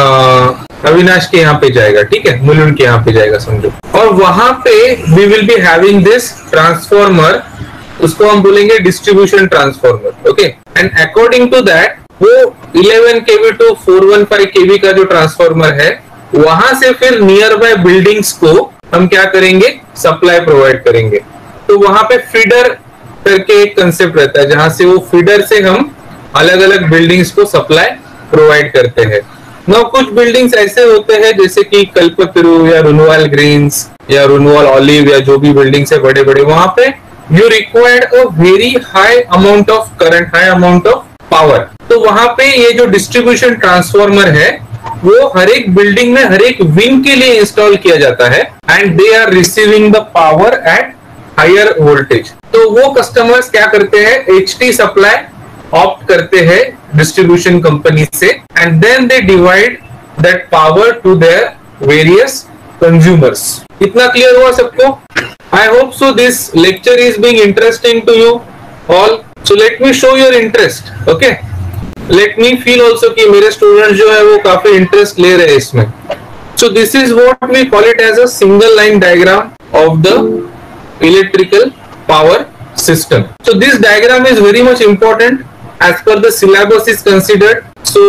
अविनाश के यहाँ पे जाएगा, ठीक है, मुलुंड के यहाँ पे जाएगा समझो। और वहां पे we will be having this transformer, उसको हम बोलेंगे distribution transformer. Okay, and according to that वो eleven KV to four one five KV का जो ट्रांसफॉर्मर है, वहां से फिर नियर बाय बिल्डिंग्स को हम क्या करेंगे, सप्लाई प्रोवाइड करेंगे। तो वहां पे फीडर करके एक कंसेप्ट रहता है, जहां से वो फीडर से हम अलग अलग बिल्डिंग्स को सप्लाई प्रोवाइड करते हैं। ना कुछ बिल्डिंग्स ऐसे होते हैं जैसे कि कल्पतरु या रुनवाल ग्रीन्स या रुनवाल ऑलिव या जो भी बिल्डिंग्स है बड़े बड़े, वहां पे you required a very high amount of current, high amount of power. तो वहां पे ये जो डिस्ट्रीब्यूशन ट्रांसफॉर्मर है वो हर एक बिल्डिंग में हर एक विंग के लिए इंस्टॉल किया जाता है and they are receiving the power at higher voltage. तो वो कस्टमर्स क्या करते हैं, एचटी सप्लाई ऑप्ट करते हैं डिस्ट्रीब्यूशन कंपनी से and then they divide that power to their various consumers. इतना क्लियर हुआ सबको? I hope so this lecture is being interesting to you all. So let me show your interest. Okay, let me feel also कि मेरे स्टूडेंट जो है वो काफी इंटरेस्ट ले रहे हैं इसमें। So this is what we call it as a single line diagram of the electrical power system. So this diagram is very much important as per the syllabus is considered. So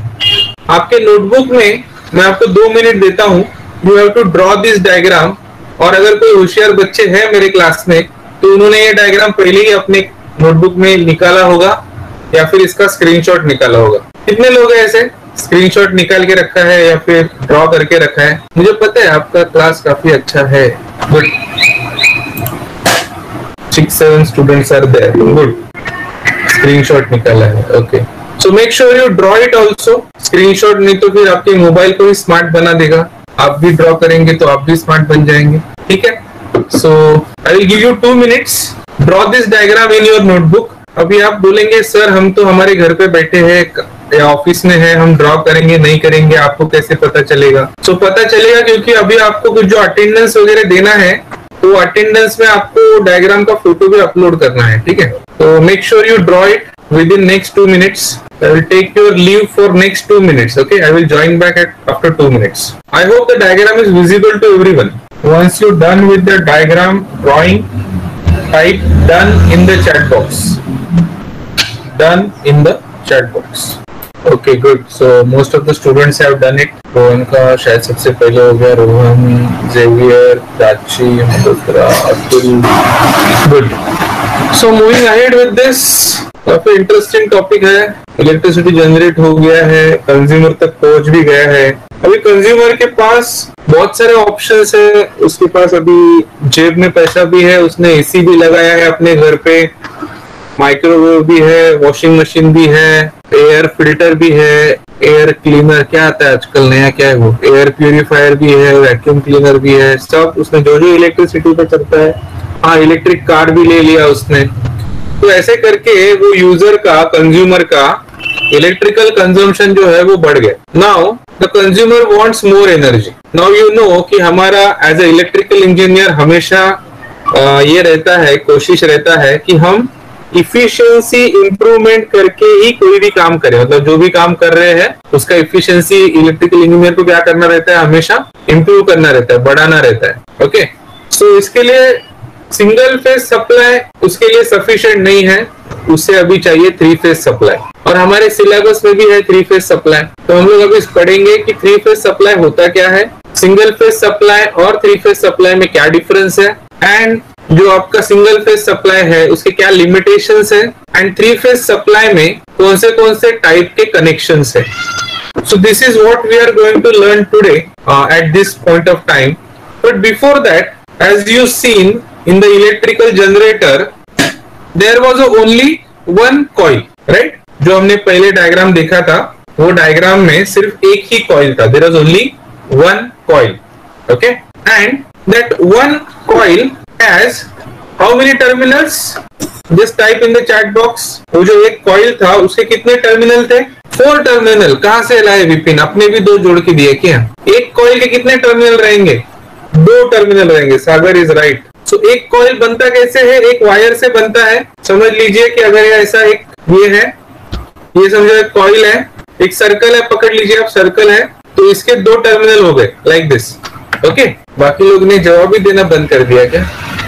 आपके नोटबुक में मैं आपको दो मिनट देता हूँ, you have to draw this diagram। और अगर कोई होशियार बच्चे हैं मेरे क्लास में तो उन्होंने ये डायग्राम पहले ही अपने नोटबुक में निकाला होगा या फिर इसका स्क्रीनशॉट निकाला होगा। कितने लोग हैं ऐसे स्क्रीनशॉट निकाल के रखा है या फिर ड्रॉ करके रखा है? मुझे पता है आपका क्लास काफी अच्छा है। Good, six seven students are there. Good, screenshot निकाला है। Okay, so make sure you draw it also. Screenshot नहीं तो फिर आपके मोबाइल को ही स्मार्ट बना देगा। आप भी ड्रॉ करेंगे तो आप भी स्मार्ट बन जाएंगे, ठीक है। So I will give you two minutes, draw this diagram in your notebook. अभी आप बोलेंगे सर हम तो हमारे घर पे बैठे हैं या ऑफिस में है, हम ड्रॉ करेंगे नहीं करेंगे, आपको कैसे पता चलेगा? सो so, पता चलेगा क्योंकि अभी आपको कुछ जो अटेंडेंस वगैरह देना है तो अटेंडेंस में आपको डायग्राम का फोटो भी अपलोड करना है, ठीक है। तो make sure you draw it within next two minutes. I will take your leave for next two minutes. Okay, I will join back at after two minutes. I hope the diagram is visible to everyone. Once you done with the diagram drawing, type done in the chat box, done in the chat box. Okay, good. So most of the students have done it. Rohan का शायद सबसे पहले हो गया, Rohan, Xavier, Prachi, Malhotra, Atul. Good. So moving ahead with this, काफी इंटरेस्टिंग टॉपिक है। इलेक्ट्रिसिटी जनरेट हो गया है, कंज्यूमर तक पहुंच भी गया है। अभी कंज्यूमर के पास बहुत सारे ऑप्शंस है, उसके पास अभी जेब में पैसा भी है, उसने एसी भी लगाया है अपने घर पे, माइक्रोवेव भी है, वॉशिंग मशीन भी है, एयर फिल्टर भी है, एयर क्लीनर क्या आता है आजकल नया, क्या है वो, एयर प्यूरिफायर भी है, वैक्यूम क्लीनर भी है, सब उसने जो जो इलेक्ट्रिसिटी पे चलता है। हाँ, इलेक्ट्रिक कार भी ले लिया उसने। तो ऐसे करके वो यूजर का, कंज्यूमर का इलेक्ट्रिकल कंजम्पशन जो है वो बढ़ गया। Now the consumer wants more energy. Now you know कि हमारा एज ए इलेक्ट्रिकल इंजीनियर हमेशा आ, ये रहता है, कोशिश रहता है कि हम इफिशियंसी इंप्रूवमेंट करके ही कोई भी काम करें। मतलब जो भी काम कर रहे हैं उसका इफिशियंसी इलेक्ट्रिकल इंजीनियर को क्या करना रहता है, हमेशा इंप्रूव करना रहता है, बढ़ाना रहता है। ओके, सो इसके लिए सिंगल फेज सप्लाई उसके लिए सफिशिएंट नहीं है, उससे अभी चाहिए थ्री फेज सप्लाई। और हमारे सिलेबस में भी है थ्री फेज सप्लाई। तो हम लोग अभी पढ़ेंगे कि थ्री फेज सप्लाई होता क्या है, सिंगल फेज सप्लाई और थ्री फेज सप्लाई में क्या डिफरेंस है, एंड जो आपका सिंगल फेज सप्लाई है उसके क्या लिमिटेशंस है, एंड थ्री फेज सप्लाई में कौन से कौन से टाइप के कनेक्शंस है। So this is what we are going to learn today at this point of time. But before that, as you seen in the electrical generator there was a only one coil, right? जो हमने पहले डायग्राम देखा था वो डायग्राम में सिर्फ एक ही कॉइल था, there was only one coil, okay, and that one coil has how many terminals, just type in the chat box. वो जो एक कॉइल था उसके कितने टर्मिनल थे? Four terminal. कहां से लाए विपिन? अपने भी दो जोड़ के दिए क्या? एक कॉइल के कितने टर्मिनल रहेंगे? दो टर्मिनल रहेंगे। सागर इज राइट। सो एक कॉइल बनता कैसे है? एक वायर से बनता है। समझ लीजिए कि अगर ये ऐसा एक ये है, ये समझो एक कॉइल है, एक सर्कल है, पकड़ लीजिए आप, सर्कल है, तो इसके दो टर्मिनल हो गए लाइक दिस, ओके। बाकी लोग ने जवाब भी देना बंद कर दिया क्या?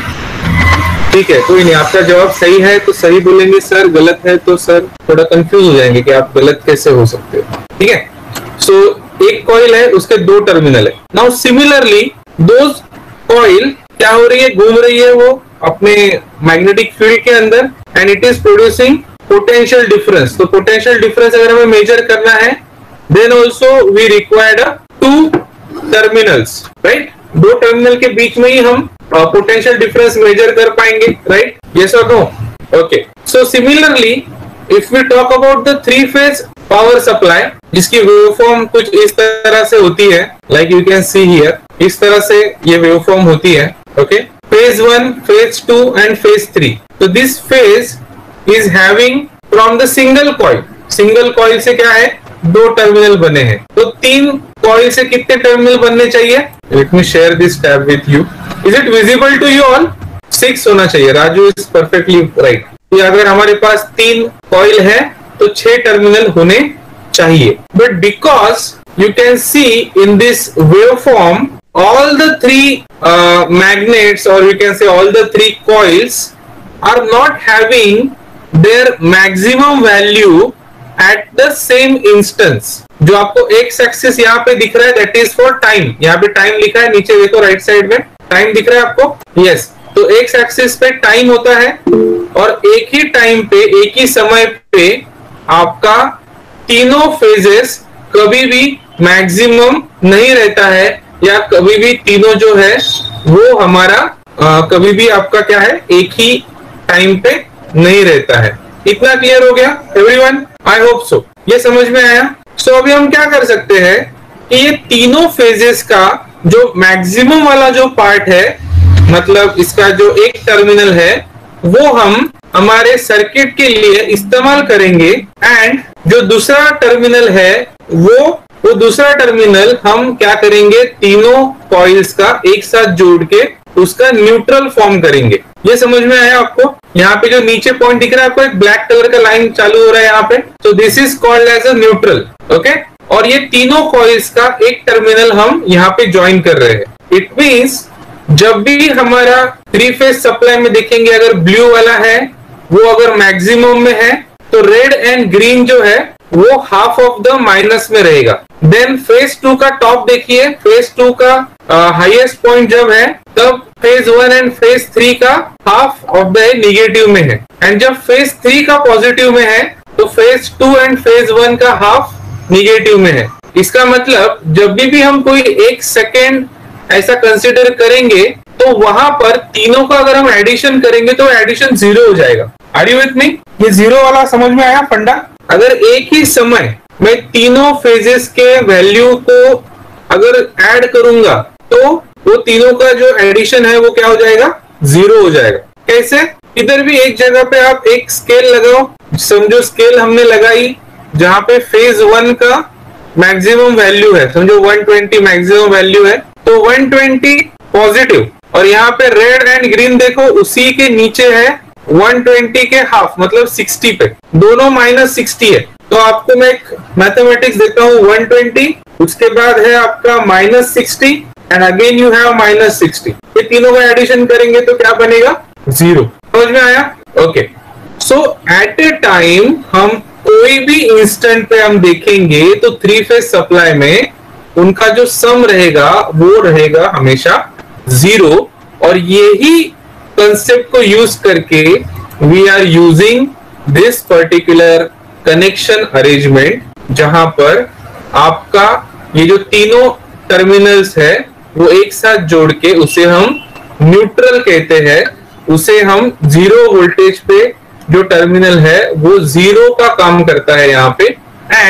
ठीक है, कोई नहीं, आपका जवाब सही है तो सही बोलेंगे सर, गलत है तो सर थोड़ा कंफ्यूज हो जाएंगे कि आप गलत कैसे हो सकते हो, ठीक है। सो so, एक कॉइल है, उसके दो टर्मिनल है। नाउ सिमिलरली दोस कॉइल क्या हो रही है? घूम रही है वो अपने मैग्नेटिक फील्ड के अंदर, and it is producing potential difference. तो पोटेंशियल डिफरेंस अगर हमें मेजर करना है, then also we required two terminals, right. दो टर्मिनल के बीच में ही हम पोटेंशियल डिफरेंस मेजर कर पाएंगे, राइट? यस और no? Okay. So similarly if we talk about the three phase power supply, जिसकी वेवफॉर्म कुछ इस तरह से होती है, like you can see here, इस तरह से ये वेवफॉर्म होती है, okay. Phase one, phase two and phase three. तो this phase is having from the single coil, single coil से क्या है? दो टर्मिनल बने हैं। तो तीन कॉइल से कितने टर्मिनल बनने चाहिए? Let me share this tab with you. Is it visible to you all? Six होना चाहिए। Raju is perfectly right. अगर हमारे पास तीन कॉइल है तो छह टर्मिनल होने चाहिए। But because you can see in this waveform all the three uh, magnets, or you can say all the three coils, are not having their maximum value at the same instance. जो आपको एक्स एक्सिस यहाँ पे दिख रहा है, that is for time. यहाँ पे टाइम लिखा है, नीचे देखो राइट साइड में टाइम दिख रहा है आपको, यस yes. तो एक्स एक्सिस पे टाइम होता है, और एक ही टाइम पे, एक ही समय पे आपका तीनों फेजेस कभी भी मैक्सिमम नहीं रहता है, या कभी भी तीनों जो है वो हमारा आ, कभी भी आपका क्या है, एक ही टाइम पे नहीं रहता है। इतना क्लियर हो गया एवरीवन? आई होप सो। ये समझ में आया? सो so, अभी हम क्या कर सकते हैं कि ये तीनों फेजेस का जो मैक्सिमम वाला जो पार्ट है, मतलब इसका जो एक टर्मिनल है, वो हम हमारे सर्किट के लिए इस्तेमाल करेंगे, एंड जो दूसरा टर्मिनल है वो वो दूसरा टर्मिनल हम क्या करेंगे, तीनों कॉइल्स का एक साथ जोड़ के उसका न्यूट्रल फॉर्म करेंगे। ये समझ में आया आपको? यहाँ पे जो नीचे पॉइंट दिख रहा है आपको, एक ब्लैक कलर का लाइन चालू हो रहा है यहाँ पे, तो this is called as a neutral, okay. और ये तीनों कॉइल्स का एक टर्मिनल हम यहाँ पे ज्वाइन कर रहे हैं। इट मीन्स जब भी हमारा थ्री फेज सप्लाई में देखेंगे, अगर ब्लू वाला है वो अगर मैक्सिमम में है, तो रेड एंड ग्रीन जो है वो हाफ ऑफ द माइनस में रहेगा। देन फेज टू का टॉप देखिए, फेज टू का हाईएस्ट uh, पॉइंट जब है, तब phase one and phase three का हाफ ऑफ द निगेटिव में है, एंड जब फेज थ्री का पॉजिटिव में है तो phase two and phase one का हाफ निगेटिव में है। इसका मतलब जब भी भी हम कोई एक सेकेंड ऐसा कंसिडर करेंगे, तो वहां पर तीनों का अगर हम एडिशन करेंगे तो एडिशन जीरो हो जाएगा। Are you with me? ये जीरो वाला समझ में आया फंडा? अगर एक ही समय मैं तीनों फेजेस के वैल्यू को अगर ऐड करूंगा, तो वो तीनों का जो एडिशन है वो क्या हो जाएगा? जीरो हो जाएगा। कैसे? इधर भी एक जगह पे आप एक स्केल लगाओ, समझो स्केल हमने लगाई जहां पे फेज वन का मैक्सिमम वैल्यू है, समझो वन ट्वेंटी मैक्सिमम वैल्यू है, तो वन ट्वेंटी पॉजिटिव, और यहाँ पे रेड एंड ग्रीन देखो उसी के नीचे है वन ट्वेंटी के हाफ, मतलब सिक्सटी पे, दोनों माइनस सिक्सटी है। तो आपको मैं एक मैथमेटिक्स देता हूँ, वन ट्वेंटी, उसके बाद है आपका minus sixty, and again you have minus sixty. ये तीनों का एडिशन करेंगे तो क्या बनेगा? जीरो। समझ में आया? Okay. So at a time हम कोई भी इंस्टेंट पे हम देखेंगे तो थ्री फेज सप्लाई में उनका जो सम रहेगा वो रहेगा हमेशा जीरो, और यही कंसेप्ट को यूज करके we are using this particular connection arrangement, जहां पर आपका ये जो तीनों टर्मिनल्स है वो एक साथ जोड़ के उसे हम न्यूट्रल कहते हैं। उसे हम जीरो वोल्टेज पे जो टर्मिनल है वो जीरो का काम करता है यहाँ पे, and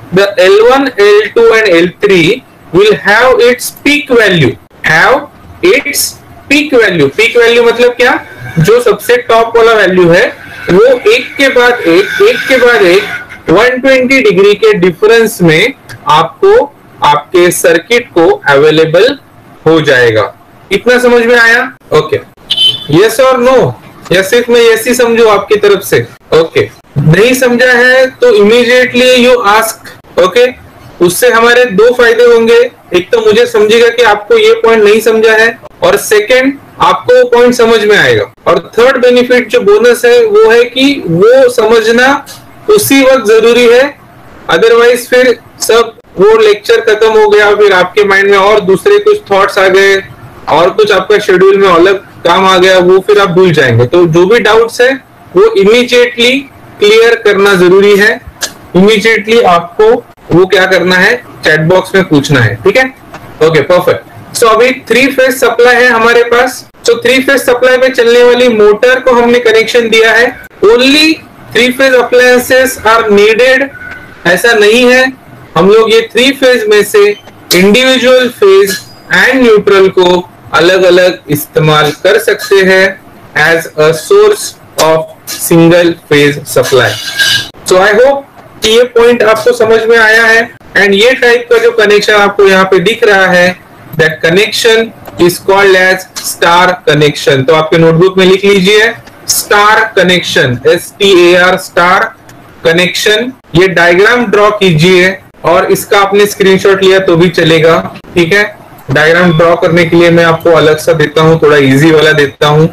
the L one, L two and L three will have its peak value, have its peak value. peak value मतलब क्या? जो सबसे टॉप वाला वैल्यू है वो एक के बाद एक एक के बाद एक एक सौ बीस डिग्री के डिफरेंस में आपको आपके सर्किट को अवेलेबल हो जाएगा. इतना समझ में आया? ओके, यस और नो, या सिर्फ मैं यस ही समझू आपकी तरफ से? Okay okay. नहीं समझा है तो इमीडिएटली यू आस्क. ओके, उससे हमारे दो फायदे होंगे. एक तो मुझे समझेगा कि आपको ये पॉइंट नहीं समझा है, और सेकंड आपको वो पॉइंट समझ में आएगा. और थर्ड बेनिफिट जो बोनस है वो है कि वो समझना उसी वक्त जरूरी है, अदरवाइज फिर सब वो लेक्चर खत्म हो गया, फिर आपके माइंड में और दूसरे कुछ थॉट्स आ गए और कुछ आपका शेड्यूल में अलग काम आ गया, वो फिर आप भूल जाएंगे. तो जो भी डाउट्स है वो इमीडिएटली क्लियर करना जरूरी है. इमीडिएटली आपको वो क्या करना है, चैट बॉक्स में पूछना है. ठीक है? Okay, perfect. सो अभी थ्री फेज सप्लाई है हमारे पास. सो थ्री फेज सप्लाई में चलने वाली मोटर को हमने कनेक्शन दिया है. Only three phase appliances are needed, ऐसा नहीं है. हम लोग ये थ्री फेज में से इंडिविजुअल फेज एंड न्यूट्रल को अलग अलग इस्तेमाल कर सकते हैं as a source of single phase supply. So I hope कि ये पॉइंट आपको समझ में आया है. एंड ये टाइप का जो कनेक्शन आपको यहाँ पे दिख रहा है, that connection is called as star connection. तो आपके नोटबुक में लिख लीजिए star connection, S T A R, star connection. ये डायग्राम ड्रॉ कीजिए, और इसका आपने स्क्रीनशॉट लिया तो भी चलेगा. ठीक है? डायग्राम ड्रॉ करने के लिए मैं आपको अलग सा देता हूं, थोड़ा इजी वाला देता हूं.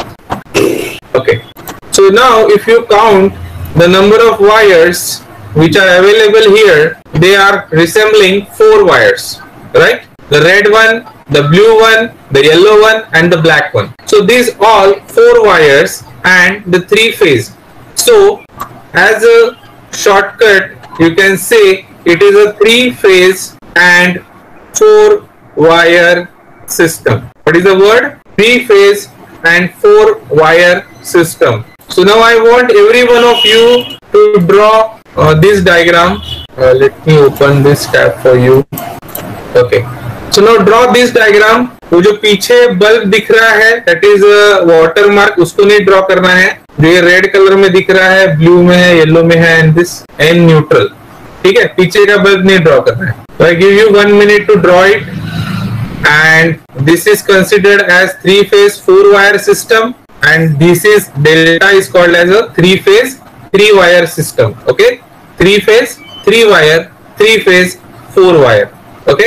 Okay, so now if you count the number of wires which are available here, they are resembling four wires, right? The red one, the blue one, the yellow one and the black one. So these all four wires and the three phase. So as a shortcut you can say it is a three phase and four wire system. What is the word? Three phase and four wire system. So now I want every one of you to draw Uh, this diagram. Uh, let me open this tab for you. Okay. So now draw this diagram. वो जो पीछे बल्ब दिख रहा है that is a water mark, उसको नहीं ड्रॉ करना है. जो ये रेड कलर में दिख रहा है, ब्लू में है, येलो में है, and this N न्यूट्रल. ठीक है? पीछे का बल्ब नहीं ड्रॉ करना है. So I give you one minute to draw it. And this is considered as three phase four wire system, and this is delta is called as a three phase three wire system. Okay, three phase three wire, three phase four wire. Okay,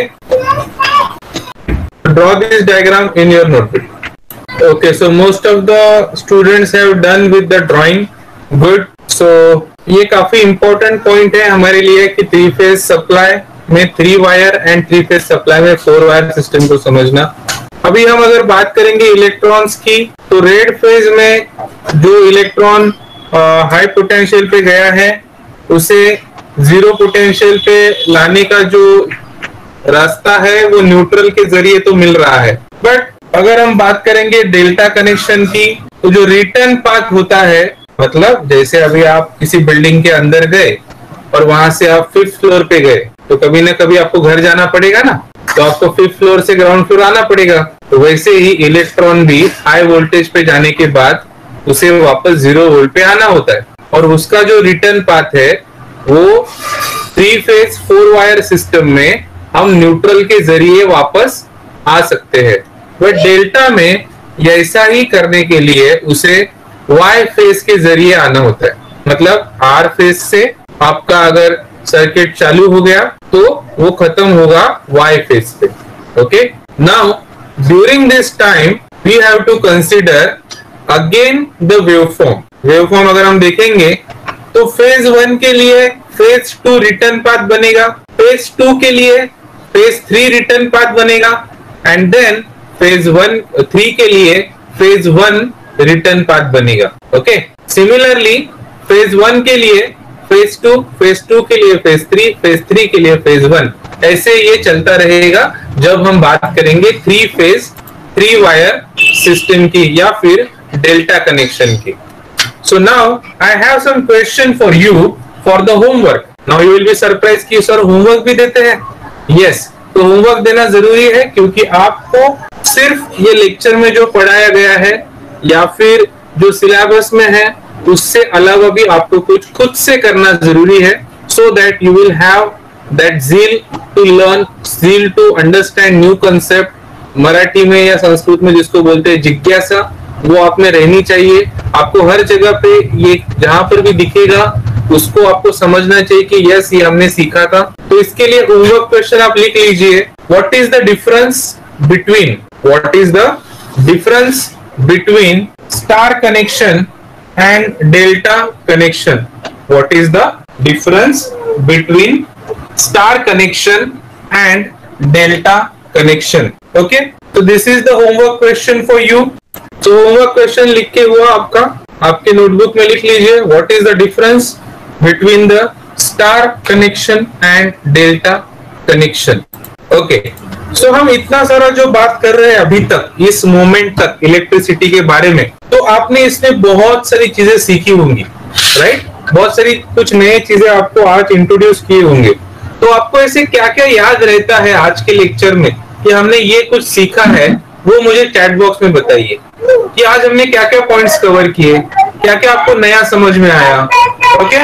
draw this diagram in your notebook. Okay, so most of the students have done with the drawing. Good. So ये काफी important point है हमारे लिए कि three phase supply में three wire and three phase supply में four wire system को समझना. अभी हम अगर बात करेंगे इलेक्ट्रॉन्स की, तो रेड फेज में जो इलेक्ट्रॉन हाई पोटेंशियल पे गया है उसे जीरो पोटेंशियल पे लाने का जो रास्ता है वो न्यूट्रल के जरिए तो मिल रहा है. बट अगर हम बात करेंगे डेल्टा कनेक्शन की, तो जो रिटर्न पाथ होता है, मतलब जैसे अभी आप किसी बिल्डिंग के अंदर गए और वहां से आप फिफ्थ फ्लोर पे गए, तो कभी ना कभी आपको घर जाना पड़ेगा ना, तो आपको फिफ्थ फ्लोर से ग्राउंड फ्लोर आना पड़ेगा. तो वैसे ही इलेक्ट्रॉन भी हाई वोल्टेज पे जाने के बाद उसे वापस जीरो वोल्ट पे आना होता है, और उसका जो रिटर्न पाथ है वो three phase four wire system में हम न्यूट्रल के जरिए वापस आ सकते हैं. बट डेल्टा में ऐसा ही करने के लिए उसे वाई फेज के जरिए आना होता है. मतलब आर फेज से आपका अगर सर्किट चालू हो गया तो वो खत्म होगा वाई फेज पे. Okay, now during this time we have to consider again the waveform. Waveform अगर हम देखेंगे तो फेज वन के लिए फेज टू रिटर्न पाथ बनेगा, फेज टू के लिए फेज थ्री रिटर्न पाथ बनेगा, and then phase one three के लिए फेज वन रिटर्न पाथ बनेगा. ओके, सिमिलरली फेज वन के लिए फेज टू, फेज टू के लिए फेज थ्री, फेज थ्री के लिए फेज वन. ऐसे ये चलता रहेगा जब हम बात करेंगे three phase three wire system की या फिर डेल्टा कनेक्शन की. So now I have some question for you for the homework. Now you will be surprise कि सर होमवर्क भी देते हैं। यस yes, तो होमवर्क देना जरूरी है क्योंकि आपको सिर्फ ये लेक्चर में जो पढ़ाया गया है या फिर जो सिलेबस में है उससे अलावा भी आपको कुछ खुद से करना जरूरी है, so that you will have that zeal to learn, zeal to understand new concept. Marathi में या संस्कृत में जिसको बोलते हैं जिज्ञासा, वो आप में रहनी चाहिए। आपको हर जगह पे ये जहां पर भी दिखेगा उसको आपको समझना चाहिए कि यस ये हमने सीखा था। तो इसके लिए होमवर्क क्वेश्चन आप लिख लीजिए। What is the difference between what is the difference between star connection and delta connection? What is the difference between star connection and delta connection? Okay, तो this is the homework question for you. तो होमवर्क क्वेश्चन लिख के हुआ आपका, आपके नोटबुक में लिख लीजिए what is the difference between the star connection and delta connection. Okay, so हम इतना सारा जो बात कर रहे हैं अभी तक इस मोमेंट तक इलेक्ट्रिसिटी के बारे में, तो आपने इसमें बहुत सारी चीजें सीखी होंगी, राइट? बहुत सारी कुछ नई चीजें आपको आज इंट्रोड्यूस किए होंगे। तो आपको ऐसे क्या क्या याद रहता है आज के लेक्चर में कि हमने ये कुछ सीखा है, वो मुझे चैट बॉक्स में बताइए कि आज हमने क्या क्या पॉइंट्स कवर किए, क्या क्या आपको नया समझ में आया। Okay,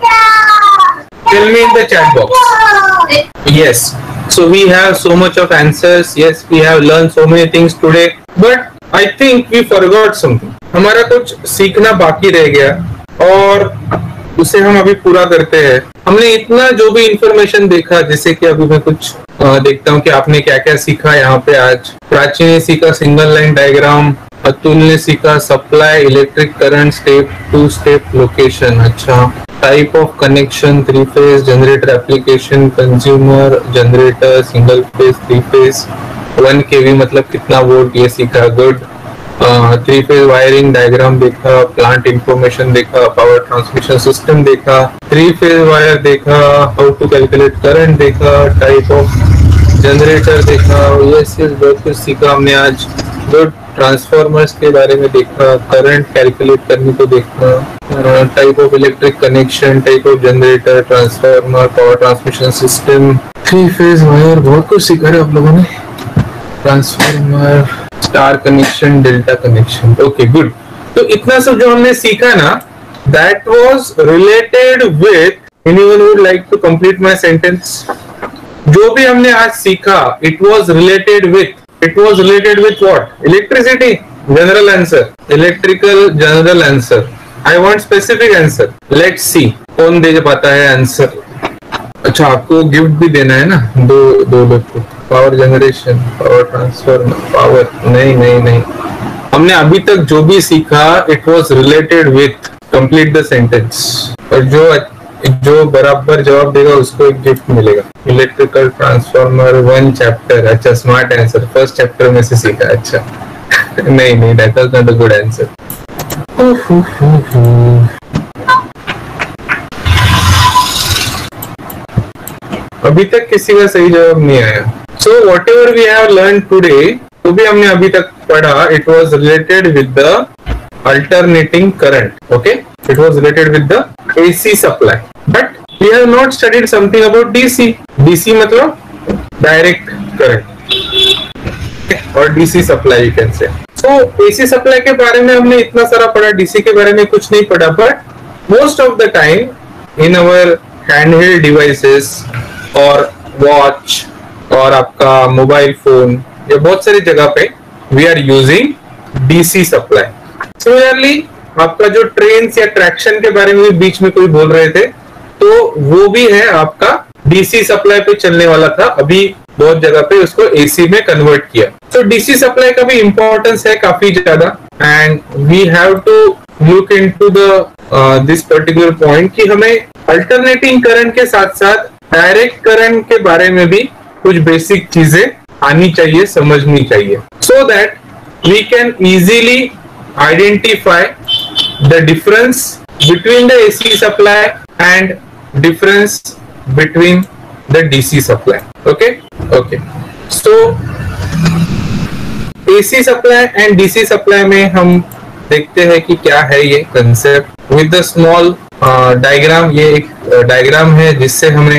tell me in the chat box. Yes, so we have so much of answers. Yes, we have learned so many things today, but I think we forgot something. हमारा कुछ सीखना बाकी रह गया और उसे हम अभी पूरा करते हैं। हमने इतना जो भी इंफॉर्मेशन देखा, जैसे कि अभी मैं कुछ आ, देखता हूँ कि आपने क्या क्या सीखा यहाँ पे आज। प्राची ने सीखा सिंगल लाइन डायग्राम, अतुल ने सीखा supply electric current step to step location. अच्छा, type of connection, three phase generator application, consumer generator, single phase, three phase, one KV मतलब कितना वोल्ट, ये सीखा। Good. Three phase wiring diagram देखा, प्लांट इंफॉर्मेशन देखा, पावर ट्रांसमिशन सिस्टम देखा, थ्री फेज वायर देखा, हाउ टू कैलकुलेट करंट देखा, टाइप ऑफ जनरेटर देखा। यस यस, बहुत कुछ सीखा हमने आज। गुड। ट्रांसफॉर्मर्स के बारे में देखा, करंट कैलकुलेट करने को देखा, type of electric connection, type of generator, transformer, power transmission system, three phase wire, बहुत कुछ सीखा है आप लोगों ने। Transformer, star connection, delta connection. Okay, good. तो इतना सब जो हमने सीखा ना, that was related with, anyone would like to complete my sentence? जो भी हमने आज सीखा, it was related with It was related with what? Electricity. General answer. Electrical general answer. I want specific answer. Let's see. कौन दे पाता है आंसर? अच्छा, आपको गिफ्ट भी देना है ना, दो दो लोग को। Power generation, power transfer, power, नहीं नहीं नहीं, हमने अभी तक जो भी सीखा it was related with. Complete the sentence. और जो जो बराबर जवाब देगा उसको एक गिफ्ट मिलेगा। Electrical transformer one chapter. अच्छा, स्मार्ट आंसर, फर्स्ट चैप्टर में से सीखा। अच्छा नहीं नहीं, that was not a good answer. अभी तक किसी का सही जवाब नहीं आया। So whatever we have learn today, तो भी हमने अभी तक पढ़ा, it was related with the alternating current. Okay, it was related with the A C supply, but we have not studied something about D C. D C मतलब direct current, okay, or D C supply you can say. So A C supply के बारे में हमने इतना सारा पढ़ा, D C के बारे में कुछ नहीं पढ़ा, but most of the time in our handheld devices or watch और आपका मोबाइल फोन या बहुत सारी जगह पे we are using D C supply. Similarly आपका जो ट्रेन या ट्रैक्शन के बारे में बीच में कोई बोल रहे थे, तो वो भी है आपका डीसी सप्लाई पे चलने वाला था, अभी बहुत जगह पे उसको एसी में कन्वर्ट किया। तो डीसी सप्लाई का भी इंपॉर्टेंस है काफी ज्यादा, and we have to look into the this particular point कि हमें अल्टरनेटिंग करंट के साथ साथ डायरेक्ट करंट के बारे में भी कुछ बेसिक चीजें आनी चाहिए, समझनी चाहिए, so that we can easily identify the difference between the A C supply and difference between the D C supply. Okay, okay. So A C supply and D C supply में हम देखते हैं कि क्या है ये concept with the small diagram, ये एक डायग्राम है जिससे हमें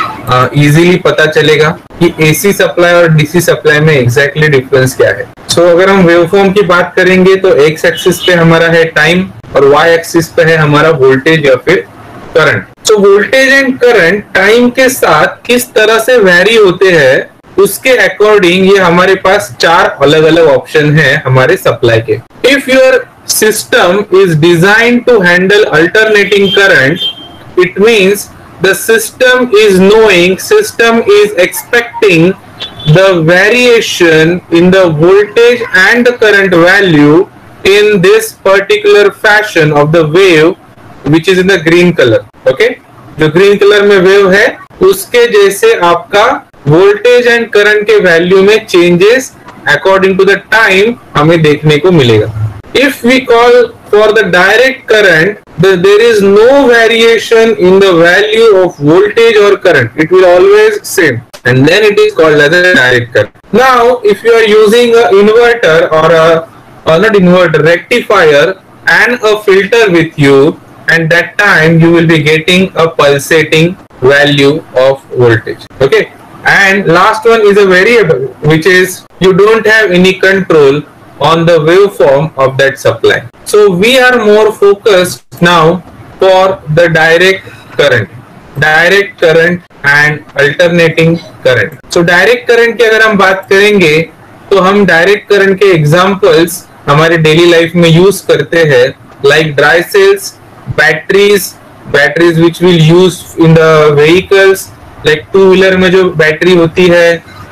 इजीली uh, पता चलेगा कि एसी सप्लाई और डीसी सप्लाई में एग्जैक्टली डिफरेंस क्या है। सो so, अगर हम वेवफॉर्म की बात करेंगे तो एक्स एक्सिस पे हमारा है टाइम और वाई एक्सिस पे है हमारा वोल्टेज या फिर current. So voltage and current time के साथ किस तरह से वेरी होते हैं उसके अकॉर्डिंग ये हमारे पास चार अलग अलग ऑप्शन है हमारे सप्लाई के। If your system is design to handle alternating current, it means the system is knowing, system is expecting the variation in the voltage and the current value in this particular fashion of the wave which is in the green color. Okay, जो green color में wave है उसके जैसे आपका voltage and current के value में changes according to the time हमें देखने को मिलेगा। If we call for the direct current, the, there is no variation in the value of voltage or current. It will always same, and then it is called as a direct current. Now, if you are using a inverter or a or not inverter, rectifier and a filter with you, and that time you will be getting a pulsating value of voltage. Okay, and last one is a variable, which is you don't have any control on the waveform of that supply. So we are more focused now for the direct current, direct current and alternating current. So direct current की अगर हम बात करेंगे तो हम direct current के examples हमारे daily life में use करते हैं, like dry cells, batteries, batteries which will use in the vehicles, like two wheeler में जो बैटरी होती है,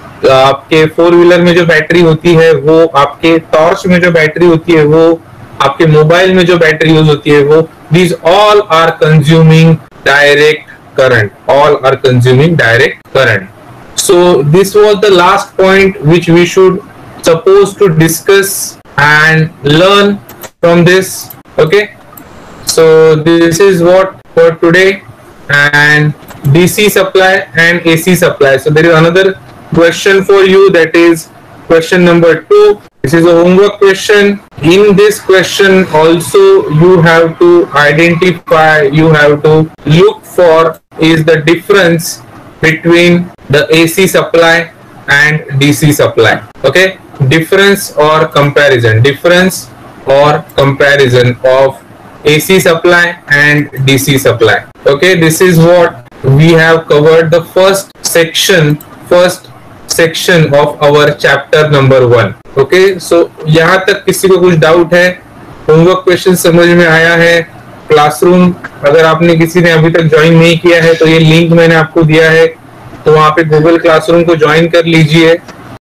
आपके फोर व्हीलर में जो बैटरी होती है वो, आपके टॉर्च में जो बैटरी होती है वो, आपके मोबाइल में जो बैटरी यूज होती है वो, these all are consuming direct current, all are consuming direct current. So this was the last point which we should suppose to discuss and learn from this. Okay, so this is what for today, and D C supply and A C supply. So there is another question for you, that is question number two. This is a homework question. In this question also you have to identify, you have to look for is the difference between the A C supply and D C supply. Okay, difference or comparison, difference or comparison of A C supply and D C supply. Okay, this is what we have covered the first section, first section of our chapter number one. Okay, so यहाँ तक किसी को कुछ डाउट है, होमवर्क क्वेश्चन समझ में आया है? क्लासरूम अगर आपने किसी ने अभी तक ज्वाइन नहीं किया है तो ये लिंक मैंने आपको दिया है, तो वहाँ पे गूगल क्लासरूम को ज्वाइन कर लीजिए